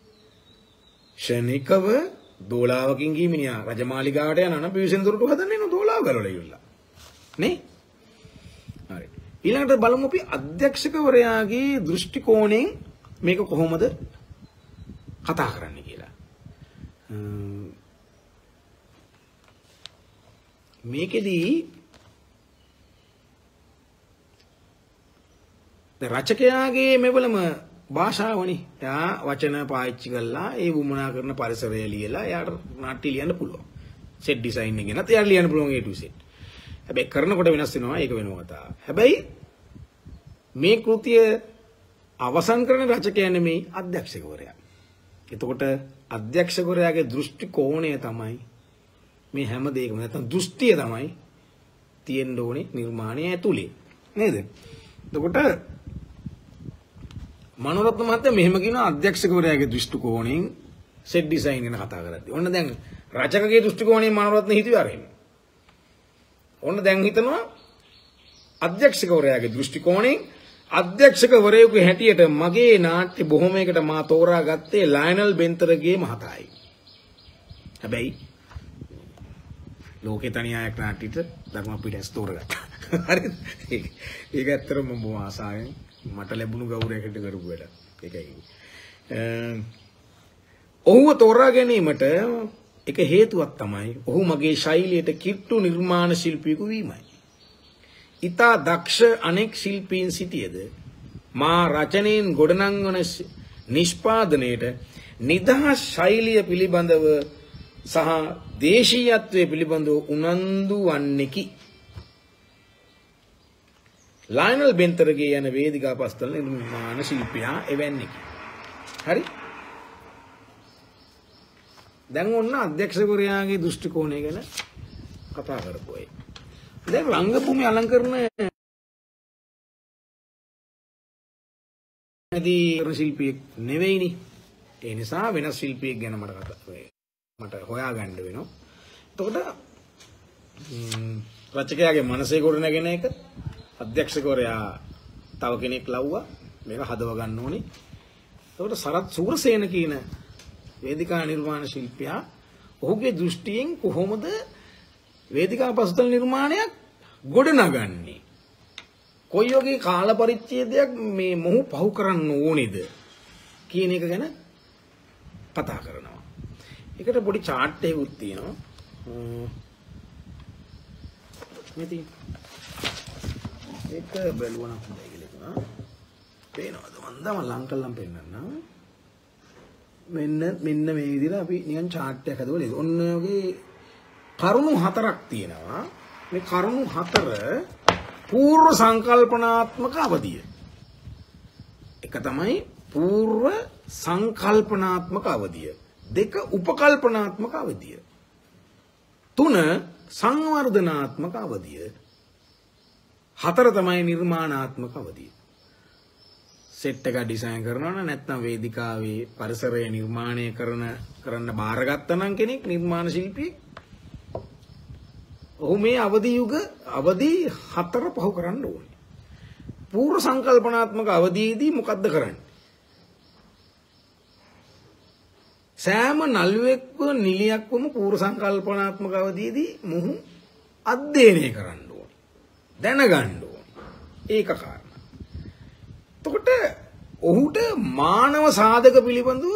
ශනිකව දෝලාවකින් ගිය මිනිහා රජමාලිගාවට යනවා නම් පිවිසෙන දොරටු හදන්නේ නෝ දෝලාව ගලවලා ඉවරලා. නේ? හරි. ඊළඟට බලමු අපි අධ්‍යක්ෂකවරයාගේ දෘෂ්ටි කෝණයෙන් මේක කොහොමද කතා කරන්නේ කියලා. මේකෙදී දැන් රචකයාගේ මෙවලම භාෂාවනේ. එයා වචන පාවිච්චි කරලා ඒ වුමනා කරන පරිසරය ලියලා එයාට නාට්‍ය ලියන්න පුළුවන්. සෙට් ඩිසයින් එක ගැනත් එයාට ලියන්න පුළුවන් A to Z. හැබැයි කරනකොට වෙනස් වෙනවා ඒක වෙනම කතාවක්. හැබැයි මේ කෘතිය අවසන් කරන රචකයා නෙමෙයි අධ්‍යක්ෂකවරයා. එතකොට අධ්‍යක්ෂකවරයාගේ දෘෂ්ටි කෝණය තමයි මේ හැම දෙයකම නැත්නම් දෘෂ්ටිය තමයි තියෙන්න ඕනේ නිර්මාණය ඇතුලේ. නේද? එතකොට මනෝරත්න මහත්තයා මෙහෙම කියනවා අධ්‍යක්ෂකවරයාගේ දෘෂ්ටි කෝණයෙන් සෙට් ඩිසයින් ගැන කතා කරද්දී. ඔන්න දැන් රචකගේ දෘෂ්ටි කෝණයෙන් මනෝරත්න හිතුවේ අරගෙන. ඔන්න දැන් හිතනවා අධ්‍යක්ෂකවරයාගේ දෘෂ්ටි කෝණයෙන් අධ්‍යක්ෂකවරයෙකු හැටියට මගේ නාට්‍ය බොහොමයකට මා තෝරා ගත්තේ ලයනල් බෙන්තරගේ මහතායි. හැබැයි ලෝකේ තනියායක් නාට්‍යෙට ධර්ම පිටස් තෝරගත්තා. හරිද? ඒක ඇත්තටම මම බොහොම ආසාවෙන් මට ලැබුණු ගෞරවයකට කරපු වැඩක්. ඒකයි. ඔහුව තෝරා ගැනීමට එක හේතුවක් තමයි ඔහු මගේ ශෛලියට කිට්ටු නිර්මාණ ශිල්පියෙකු වීමයි. ඉතා දක්ෂ අනෙක් ශිල්පීන් සිටියද මා රචනයෙන් ගොඩනංවන නිෂ්පාදනයට නිදහස් ශෛලිය පිළිබඳව සහ දේශීයත්වය පිළිබඳව උනන්දු වන්නේකි. ලයනල් බෙන්තරගේ යන වේදිකා පස්තල නිර්මාණ ශිල්පියා එවැන්නේකි. හරි? දැන් ඔන්න අධ්‍යක්ෂකවරයාගේ දෘෂ්ටි කෝණය ගැන කතා කරපු අය. දැන් රංගභූමි අලංකරණ දී ශිල්පියෙක් නෙවෙයිනේ. ඒ නිසා වෙනස් ශිල්පියෙක් ගැන මට කතා මට හොයාගන්න වෙනවා. එතකොට රචකයාගේ මනසේ ගොඩනගෙන එක අධ්‍යක්ෂකවරයා තව කෙනෙක් ලව්වා මේක හදව ගන්න ඕනේ. එතකොට සරත් සූරසේන කියන වේදිකා නිර්මාණ ශිල්පියා ඔහුගේ දෘෂ්ටියෙන් කොහොමද වේදිකා පසුතල නිර්මාණයක් ගොඩනගන්නේ? කොයි වගේ කාල පරිච්ඡේදයක් මේ මොහු පහු කරන්න ඕනේද කියන එක ගැන කතා කරනවා. ඒකට පොඩි chart එකකුත් තියෙනවා. මෙතන ඒක බැලුවා නම් හොඳයි කියලා හිතනවා. පේනවද? මන්දම ලං කළම් පෙන්නන්නම්. මෙන්න මෙන්න මේ විදිහට අපි නිකන් chart එකක් හදවල ඔන්න ඔයගේ කරුණු හතරක් තියෙනවා. මේ කරුණු හතර పూర్ව සංකල්පනාත්මක අවධිය. එක තමයි పూర్ව සංකල්පනාත්මක අවධිය. දෙක උපකල්පනාත්මක අවධිය. තුන සංවර්ධනාත්මක අවධිය. හතර තමයි නිර්මාණාත්මක අවධිය. සෙට් එක ඩිසයින් කරනවා නම් නැත්නම් වේදිකාවේ පරිසරය නිර්මාණය කරන කරන්න බාරගත්තා නම් කෙනෙක් නිර්මාණ ශිල්පියෙක් ඔහු මේ අවදි යුග අවදි හතර පහු කරන්න ඕනේ. పూర్ව සංකල්පනාත්මක අවධියේදී මොකද්ද කරන්නේ? සෑම නළුවෙක්ව නිලියක්වම పూర్ව සංකල්පනාත්මක අවධියේදී මොහු අධ්‍යයනය කරන්න ඕනේ. දැනගන්න ඕනේ. ඒක කාරණා. එතකොට ඔහුට මානව සාධක පිළිබඳව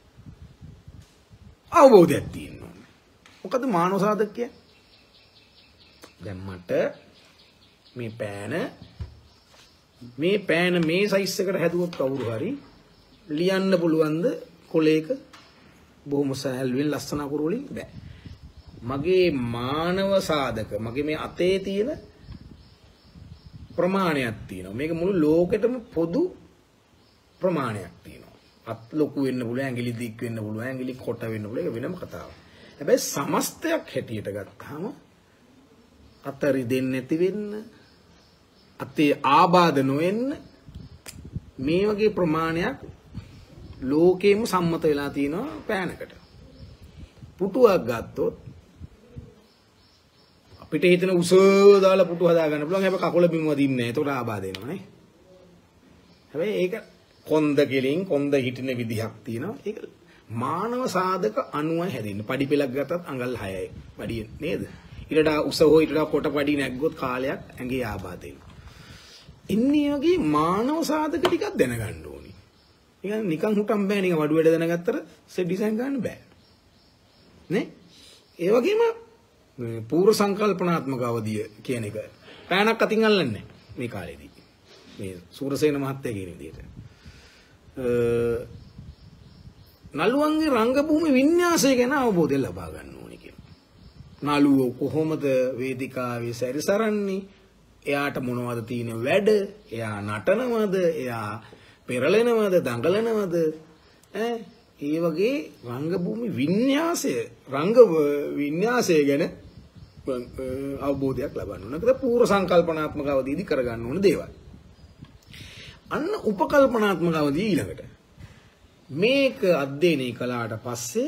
අවබෝධයක් තියෙන්න ඕනේ. මොකද මානව සාධක කියන්නේ? දැන් මට මේ පෑන මේ පෑන මේ සයිස් එකට හැදුවොත් කවුරු හරි ලියන්න පුළුවන්ද කොලයක බොහොම සැහැල්ලුවෙන් ලස්සන අකුරු වලින්? බෑ. මගේ මානව සාධක මගේ මේ අතේ තියෙන ප්‍රමාණයක් තියෙනවා. මේක මුළු ලෝකෙටම පොදු ප්‍රමාණයක් තියෙනවා. අත් ලොකු වෙන්න පුළුවන්, ඇඟිලි දික් වෙන්න පුළුවන්, ඇඟිලි කොට වෙන්න පුළුවන්. ඒක වෙනම කතාවක්. හැබැයි සමස්තයක් හැටියට ගත්තාම අතරි දෙන්නේ නැති වෙන්න, අතේ ආබාධ නොවෙන්න මේ වගේ ප්‍රමාණයක් ලෝකෙම සම්මත වෙලා තියෙනවා පෑනකට. පුටුවක් ගත්තොත් අපිට හිතන උස දාලා පුටු හදා ගන්න පුළුවන්. හැබැයි කකුල බිම වදින්නේ නැහැ. ඒකට ආබාධ වෙනවා නේ. හැබැයි ඒක කොන්ද කෙලින් කොන්ද හිටින විදිහක් තියෙනවා. ඒක මානව සාධක අනුවයි හැදෙන්නේ. පඩි පෙලක් ගත්තත් අඟල් හයයි පඩිය නේද? ඊට උස හෝ ඊට කොට පඩි නැග්ගොත් කාලයක් ඇඟේ ආබාධ වෙනවා. ඉන්නේ වගේ මානව සාධක ටිකක් දැනගන්න ඕනේ. නිකන් නිකන් හුටම් බෑ නිකන් වඩු වැඩ දැනගත්තට සෙට් ඩිසයින් ගන්න බෑ. නේ? ඒ වගේම පූර්ව සංකල්පනාත්මක අවධිය කියන එක පෑනක් අතින් අල්ලන්නේ මේ කාලේදී. මේ සූරසේන මහත්තයා කියන විදිහට. නළුවන්ගේ රංගභූමි වින්‍යාසය ගැන අවබෝධය ලබා ගන්න ඕනේ කියලා. නළුවෝ කොහොමද වේදිකාවේ සැරිසරන්නේ? එයාට මොනවද තියෙන වැඩ? එයා නටනවද? එයා පෙරලෙනවද? දඟලනවද? ඈ ඒ වගේ රංගභූමි වින්‍යාසය රංග වින්‍යාසය ගැන අවබෝධයක් ලබන්න ඕන. ඒකද පූර්ව සංකල්පනාත්මක අවදීදී කරගන්න ඕන දේවල්. අන්න උපකල්පනාත්මක අවදී ඊළඟට මේක අධ්‍යයනය කළාට පස්සේ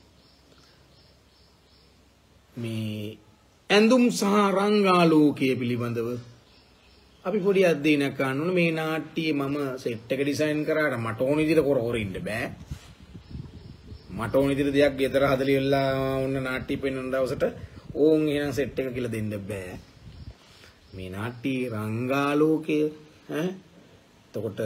මේ ඇඳුම් සහ රංගාලෝකයේ පිළිබඳව අපි පොඩි අධ්‍යයනයක් කරන්න ඕන. මේ නාට්‍යයේ මම සෙට් එක ඩිසයින් කරාට මට ඕන විදිහට කර කර ඉන්න බෑ. මට ඕන විදිහට දෙයක් ගෙදර හදලා ඉවරලා ඔන්න නාට්‍ය පෙන්වන දවසට ඕන් එහෙනම් සෙට් එක කියලා දෙන්න බෑ. මේ නාට්‍යයේ රංගාලෝකය ඈ එතකොට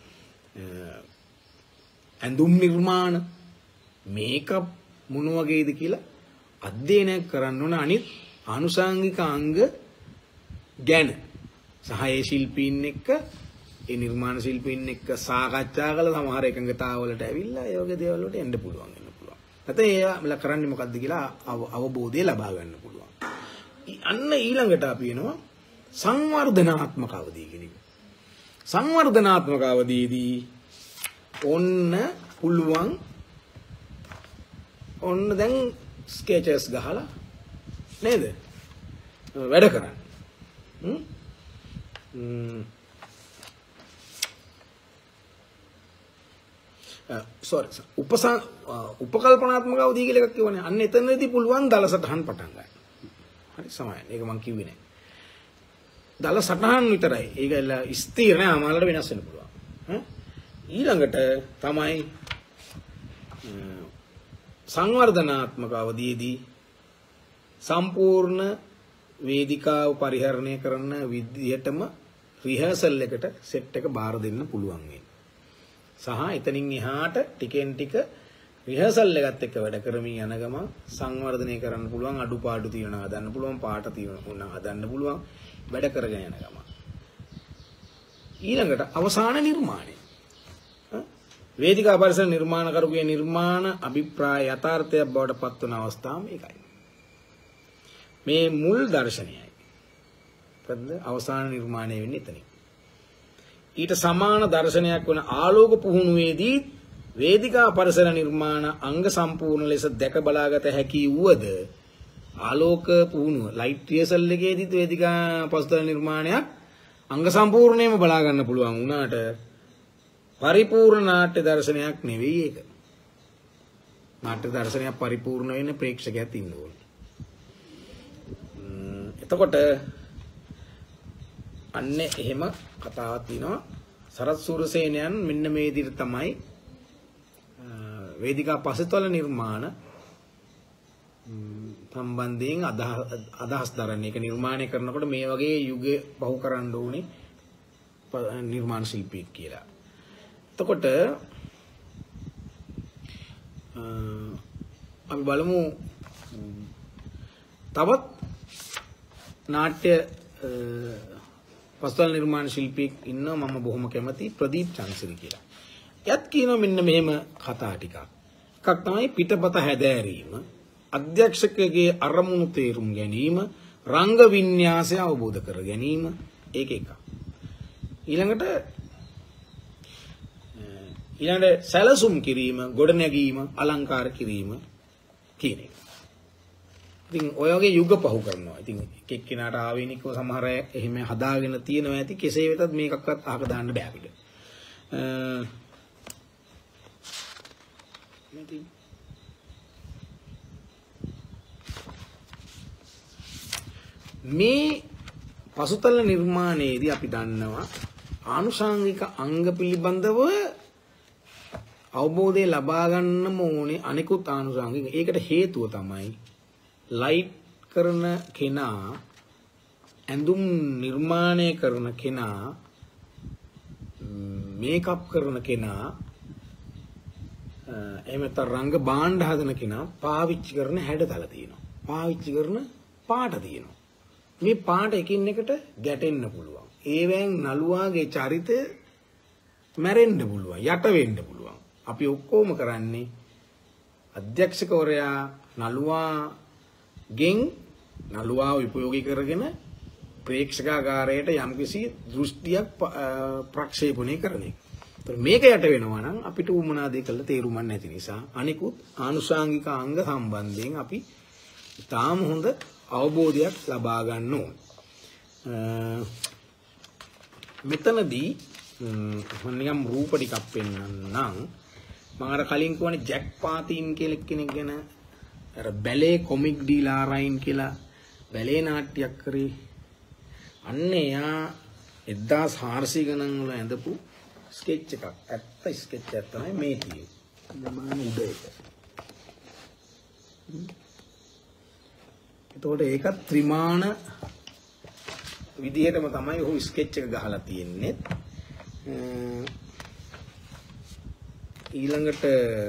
ඇඳුම් නිර්මාණ මේකප් මොන වගේද කියලා අධ්‍යයනයක් කරන්න ඕන. අනිත් ආනුෂාංගික අංග ගැන සහ ඒ ශිල්පීන් එක්ක ඒ නිර්මාණ ශිල්පීන් එක්ක සාකච්ඡා කරලා සමහර එකඟතාවලට ඇවිල්ලා ඒ වගේ දේවල් වලට එන්න පුළුවන් වෙන්න පුළුවන්. නැත්නම් ඒලා කරන්නේ මොකද්ද කියලා අවබෝධය ලබා ගන්න පුළුවන්. අන්න ඊළඟට අපි එනවා සංවර්ධනාත්මක අවධිය කියන එක. සංවර්ධනාත්මක අවධියේදී ඔන්න පුළුවන් ඔන්න දැන් ස්කෙචස් ගහලා නේද වැඩ කරන්නේ. හ්ම් සෝරි උපසා උපකල්පනාත්මක අවධිය කියලා එකක් කියවනේ. අන්න එතනදී පුළුවන් දල සටහන් පටන් ගන්න. හරි සමායන. ඒක මම කිව්වේ නෑ. දල සටහන් විතරයි. ඒක ස්ථිර නෑ. අමාලට වෙනස් වෙන්න පුළුවන්. ඈ ඊළඟට තමයි සංවර්ධනාත්මක අවධියේදී සම්පූර්ණ වේදිකාව පරිහරණය කරන විදිහටම රිහර්සල් එකට සෙට් එක බාර දෙන්න පුළුවන් වෙන්නේ. සහ එතනින් එහාට ටිකෙන් ටික රිහර්සල් එකත් එක්ක වැඩ කරමින් යන ගම සංවර්ධනය කරන්න පුළුවන්. අඩුපාඩු තියෙනවා හදන්න පුළුවන්. පාට තියෙනවා හදන්න පුළුවන්. වැඩ කරගෙන යන ගම ඊළඟට අවසාන නිර්මාණය වේදිකා පරිසර නිර්මාණකරුගේ නිර්මාණ අභිප්‍රාය යථාර්ථයක් බවට පත්වන අවස්ථාව මේකයි. මේ මුල් දර්ශනයයි. මොකද අවසාන නිර්මාණය වෙන්නේ එතනින්. ඊට සමාන දර්ශනයක් වන ආලෝක පුහුණුවේදී වේදිකා පරිසර නිර්මාණ අංග සම්පූර්ණ ලෙස දැක බලාගත හැකි වුවද ආලෝක පුහුණුව ලයිට් රිහර්සල් එකේදීත් වේදිකා පරිසර නිර්මාණයක් අංග සම්පූර්ණයෙන්ම බලා ගන්න පුළුවන් වුණාට පරිපූර්ණ නාට්‍ය දර්ශනයක් නෙවෙයි ඒක. නාට්‍ය දර්ශනයක් පරිපූර්ණ වෙන්න ප්‍රේක්ෂකයාත් ඉන්න ඕනේ. එතකොට අන්න එහෙම කතාවක් තියෙනවා. සරත් සූරසේනයන් මෙන්න මේ විදිහට තමයි වේදිකා පසුතල නිර්මාණ සම්බන්ධයෙන් අදහස් දරන්නේ. ඒක නිර්මාණය කරනකොට මේ වගේ යුග බහු කරන්න ඕනේ නිර්මාණ ශිල්පියෙක් කියලා. එතකොට අපි බලමු තවත් නාට්‍ය පසුතල නිර්මාණ ශිල්පියෙක් ඉන්නවා මම බොහොම කැමති ප්‍රදීප් චන්සිරි කියලා. එයත් කියනවා මෙන්න මෙහෙම කතා ටිකක්. එකක් තමයි පිටපත හැදෑරීම, අධ්‍යක්ෂකගේ අරමුණු තේරුම් ගැනීම, රංග වින්‍යාසය අවබෝධ කර ගැනීම. ඒක එකක්. ඊළඟට ඊළඟට සැලසුම් කිරීම, ගොඩනැගීම, අලංකාර කිරීම කියන එක. ඉතින් ඔය වගේ යුග පහු කරනවා. ඉතින් එක එක්කෙනාට ආවේනිකව සමහර අය එහෙම හදාගෙන තියෙනවා ඇති. කෙසේ වෙතත් මේකක්වත් අහක දාන්න බෑ අපිට. මේ පසුතල නිර්මාණයේදී අපි දන්නවා ආනුෂාංගික අංග පිළිබඳව අවබෝධය ලබා ගන්නම ඕනේ අනිකුත් ආනුෂාංගික. ඒකට හේතුව තමයි ලයිට් කරන කෙනා, ඇඳුම් නිර්මාණය කරන කෙනා, මේකප් කරන කෙනා, එහෙම නැත්නම් රංග භාණ්ඩ හදන කෙනා පාවිච්චි කරන හැඩතල තියෙනවා. පාවිච්චි කරන පාට තියෙනවා. මේ පාට එකින් එකට ගැටෙන්න පුළුවන්. ඒවෙන් නළුවාගේ චරිතය මැරෙන්න පුළුවන් යට වෙන්න පුළුවන්. අපි ඔක්කොම කරන්නේ අධ්‍යක්ෂකවරයා නළුවාගෙන් නළුවා උපයෝගී කරගෙන ප්‍රේක්ෂකාගාරයට යම්කිසි දෘෂ්ටියක් ප්‍රක්ෂේපණය කරන එක. මේක යට වෙනවා නම් අපිට උමනා දෙයක් කළා තේරුම් නැති නිසා අනිකුත් ආනුෂාංගික අංග සම්බන්ධයෙන් අපි තාම හොඳ අවබෝධයක් ලබා ගන්න ඕන. මෙතනදී මම නිකම් රූප ටිකක් පෙන්නන්නම්. මම අර කලින් කියවනේ ජැක් පාතින් කියලා කෙනෙක් ගැන අර බැලේ කොමික් ඩීලාරයින් කියලා බැලේ නාට්‍යයක් කරේ. අන්න එයා එක්දාස් හාරසිය ගණන් වල ඇඳපු ස්කෙච් එකක්. ඇත්ත ස්කෙච් එකක් තමයි මේ තියෙන්නේ. මම උඩ එක. එතකොට ඒක ත්‍රිමාණ විදිහටම තමයි ඔහු ස්කෙච් එක ගහලා තියෙන්නේ. ඊළඟට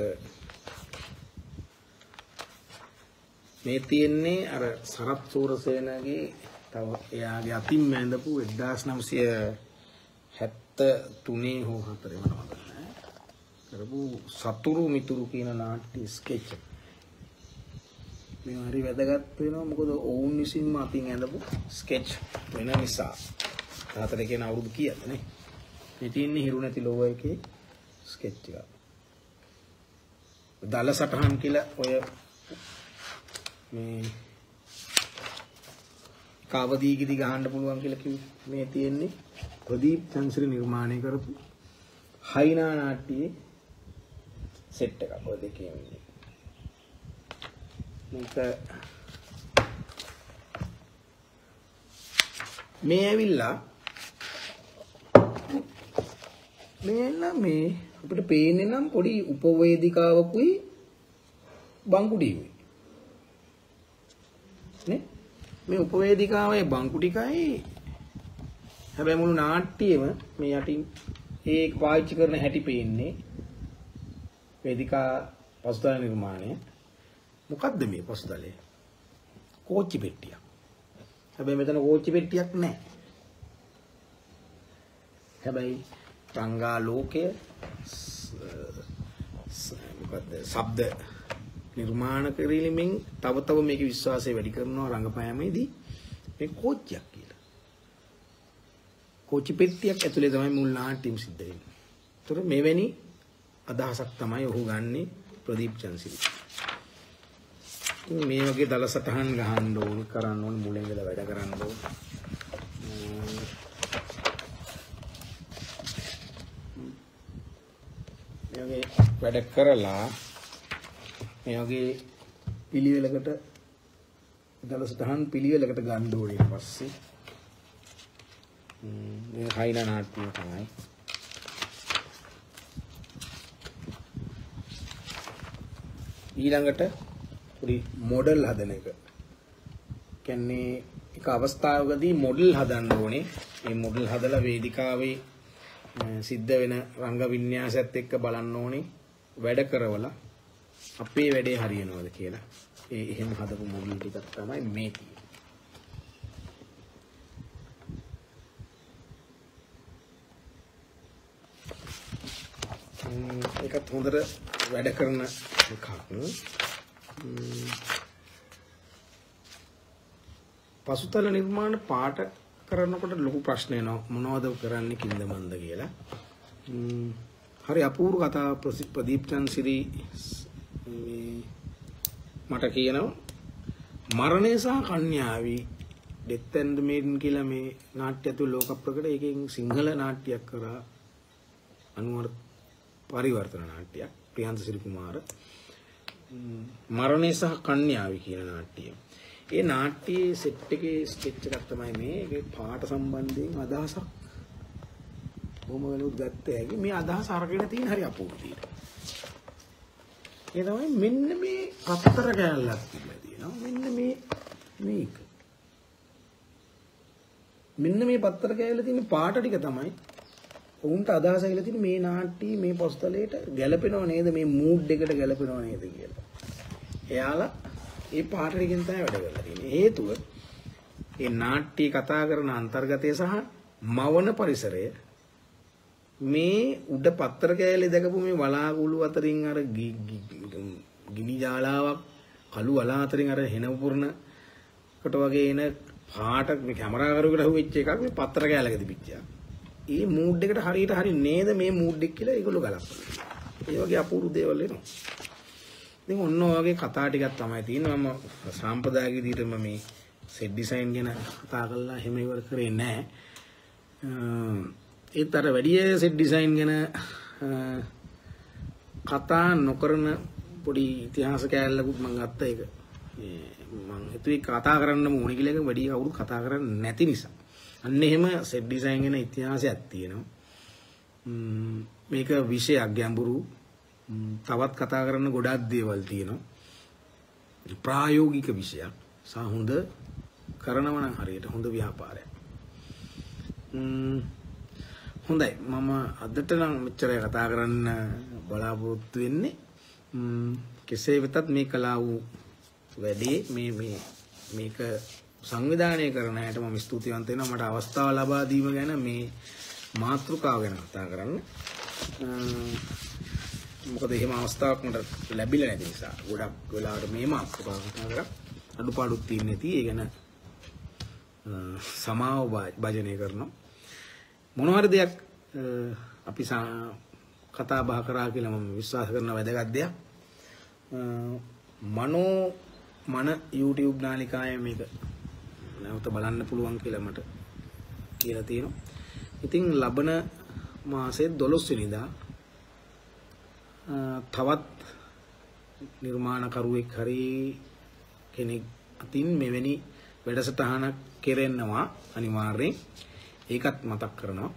මේ තියෙන්නේ අර සරත් සූරසේනගේ තව එයාගේ අතින් මැඳපු එක්දාස් නවසිය හැත්තතුනේ හෝ හතරේ මොනවද කරපු සතුරු මිතුරු කියන නාට්‍ය ස්කෙච් එක. මේ හරි වැදගත් වෙනවා මොකද ඔවුන් විසින්ම අතින් ඇඳපු ස්කෙච් වෙන නිසා. හතරේ කියන අවුරුදු කීයද නේ? මේ තියෙන්නේ හිරු නැති ලෝව එකේ ස්කෙච් එක. දල සටහන් කියලා ඔය මේ කාවදීගිදි ගහන්න පුළුවන් කියලා කිව්වේ. මේ තියෙන්නේ ප්‍රදීප් චන්ද්‍රසිරි නිර්මාණය කරපු හයිනා නාට්‍යයේ සෙට් එකක්. ඔය දෙකේම ඉන්නේ. මේක මේ ඇවිල්ලා මේ නම් මේ අපිට පේන්නේ නම් පොඩි උපවේදිකාවකුයි බංකුඩියුයි නේ. මේ උපවේදිකාවේ බංකු ටිකයි හැබැයි මුළු නාට්‍යයේම මේ යටින් ඒක පාවිච්චි කරන හැටි පේන්නේ වේදිකා පසුතල නිර්මාණය. මොකද්ද මේ පසුතලය? කෝච්චි පෙට්ටියක්. හැබැයි මෙතන කෝච්චි පෙට්ටියක් නැහැ. හැබැයි රංගා ලෝකය මොකද්ද ශබ්ද නිර්මාණ කිරීමෙන් තව තව මේක විශ්වාසය වැඩි කරනවා රංගපෑමේදී මේ කෝච්චියක් කියලා. කෝච්චි පෙට්ටියක් ඇතුලේ තමයි මුල් නාට්‍යම් සිද්ධ වෙන්නේ. ඒතර මෙවැනි අදහසක් තමයි ඔහු ගන්නෙ ප්‍රදීප් චන්ද්‍රසිරි. මේ වගේ දල සටහන් ගහන්න ඕනි කරන්න ඕනි මුලින් ඉඳලා වැඩ කරන්න ඕනි. මේ වගේ වැඩ කරලා මේ වගේ පිළිවෙලකට දල සටහන් පිළිවෙලකට ගන්න ඕනේ ඊට පස්සේ මේ හයිනා නාට්‍යය තමයි. ඊළඟට පොඩි මොඩල් හදන එක. කියන්නේ එක අවස්ථාවකදී මොඩල් හදන්න ඕනේ. මේ මොඩල් හදලා වේදිකාවේ සිද්ධ වෙන රංග වින්‍යාසයත් එක්ක බලන්න ඕනේ. වැඩ කරවලා අපේ වැඩේ හරියනවද කියලා. ඒ එහෙම හදපු මොඩල් ටිකක් තමයි මේ තියෙන්නේ. ඒකත් හොඳට වැඩ කරන එකක්. පසුතල නිර්මාණ පාට කරනකොට ලොකු ප්‍රශ්න එනවා මොනවද කරන්නේ කින්ද මන්ද කියලා. හරි අපූර්ව කතා ප්‍රදීප් චන්ද්‍රසිරි මට කියනවා මරණය සහ කන්‍යාවි ඩෙත් ඇන්ඩ් මේඩන් කියලා මේ නාට්‍ය ඇතුළේ ලෝක ප්‍රකට එකකින් සිංහල නාට්‍යයක් කරා අනුවර පරිවර්තන නාට්‍යයක් ප්‍රියන්ත සිරි කුමාර මරණය සහ කන්‍යාවි කියන නාට්‍යය. ඒ නාට්‍යයේ සෙට් එකේ ස්කෙච් එකක් තමයි මේ. ඒකේ පාට සම්බන්ධයෙන් අදහසක් බොහොම වෙනුත් ගත්ත හැකි. මේ අදහස අරගෙන තියෙන හරි අපූර්ව විදියට. ඒ තමයි මෙන්න මේ පතර කැලලක් තිබලා තියෙනවා. මෙන්න මේ මේක. මෙන්න මේ පතර කැලල තියෙන පාට ටික තමයි උන්ට අදහස ඇවිල්ලා තියෙන්නේ මේ නාට්‍ය මේ පොස්තලයට ගැලපෙනව නේද මේ මූඩ් එකට ගැලපෙනව නේද කියලා. එයාලා ඒ පාට ටිකෙන් තමයි වැඩ කරලා තියෙන්නේ. හේතුව ඒ නාට්‍ය කතා කරන අන්තර්ගතය සහ මවන පරිසරය මේ උඩ පත්තර කෑල්ලේ දැකපු මේ වලාකුළු අතරින් අර ගිනි ජාලාවක් කළු වලා අතරින් අර හෙන පුරනකට වගේ එන පාට මේ කැමරා කරුවකට හුවෙච්ච එකක් මේ පත්තර කෑල්ලක තිබිච්ච. ඒ මූඩ් එකට හරියට හරි නේද මේ මූඩ් එක කියලා ඒගොල්ලෝ ගලපනවා. ඒ වගේ අපූර්ව දේවල් එනවා. ඉතින් ඔන්න ඔය වගේ කතා ටිකක් තමයි තියෙන්නේ. මම සාම්ප්‍රදායික විදිහට මම මේ සෙට් ඩිසයින් ගැන කතා කරලා එහෙම ඉවර කරේ නැහැ. ඒත් අර වැඩි සෙට් ඩිසයින් ගැන කතා නොකරන පොඩි ඉතිහාස කෑල්ලකුත් මම ගත්තා ඒක. මම හිතුවේ කතා කරන්න ඕනේ කියලා එක වැඩි කවුරු කතා කරන්නේ නැති නිසා. අන්න එහෙම සෙට් ඩිසයින් ගැන ඉතිහාසයක් තියෙනවා. මේක විෂයක් ගැඹුරු. තවත් කතා කරන්න ගොඩාක් දේවල් තියෙනවා. ප්‍රායෝගික විෂයක්. සහ හොඳ කරනවා නම් හරියට හොඳ ව්‍යාපාරයක්. හොඳයි මම අදට නම් මෙච්චරයි කතා කරන්න බලාපොරොත්තු වෙන්නේ. කෙසේ වෙතත් මේ කලාව වැඩේ මේ මේ මේක සංවිධානය කරන අයට මම ස්තුතිවන්ත වෙනවා මට අවස්ථාව ලබා දීම ගැන මේ මාතෘකාව ගැන කතා කරන්න. මොකද එහෙම අවස්ථාවක් මට ලැබිලා නැති නිසා ගොඩක් වෙලාවට මේ මාතෘකාව කතා කරා අඩුපාඩුත් තියෙන්නේ නැති ඒ ගැන සමාව භාජනය කරනවා. මොන හරි දෙයක් අපි කතා බහ කරා කියලා මම විශ්වාස කරන වැදගත් දෙයක්. මනෝ මන YouTube නාලිකාවේ මේක නැවත බලන්න පුළුවන් කියලා මට කියලා තියෙනවා. ඉතින් ලබන මාසයේ දොළොස් වෙනිදා තවත් නිර්මාණකරුවෙක් හරි කෙනෙක් අතින් මෙවැනි වැඩසටහනක් කෙරෙනවා අනිවාර්යෙන්. ඒකත් මතක් කරනවා.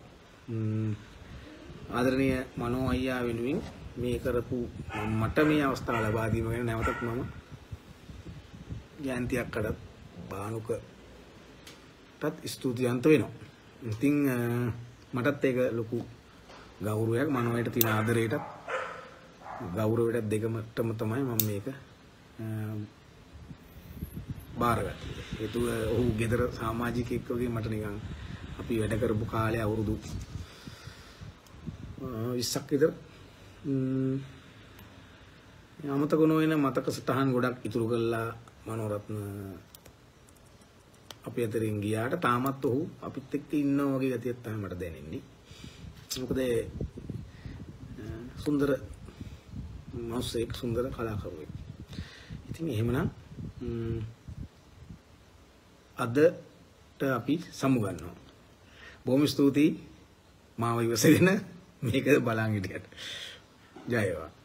ආදරණීය මනෝ අයියා වෙනුවෙන් මේ කරපු මට මේ අවස්ථාව ලබා දීම ගැන නැවතත් මම ජයන්තියක් කඩත් බානුකටත් ස්තුතිවන්ත වෙනවා. ඉතින් මටත් ඒක ලොකු ගෞරවයක් මනෝයට තියෙන ආදරයටත් ගෞරවයටත් දෙකමටම තමයි මම මේක බාරගත්තේ. ඒතුව ඔහු ගෙදර සමාජිකයෙක් වගේ මට නිකන් අපි වැඩ කරපු කාලේ අවුරුදු විස්සක් විතර අමතක නොවන මතක සටහන් ගොඩක් ඉතුරු කළා මනෝරත්න අපි අතරින් ගියාට තාමත් ඔහු අපිත් එක්ක ඉන්නවා වගේ ගතියක් තමයි මට දැනෙන්නේ. මොකද සුන්දර මනුස්සයෙක් සුන්දර කලාකරුවෙක්. ඉතින් එහෙමනම් අදට අපි සමු ගන්නවා. බොහොම ස්තුතියි මාව ඉවසගෙන මේක බලන් හිටියට. ජය වේවා.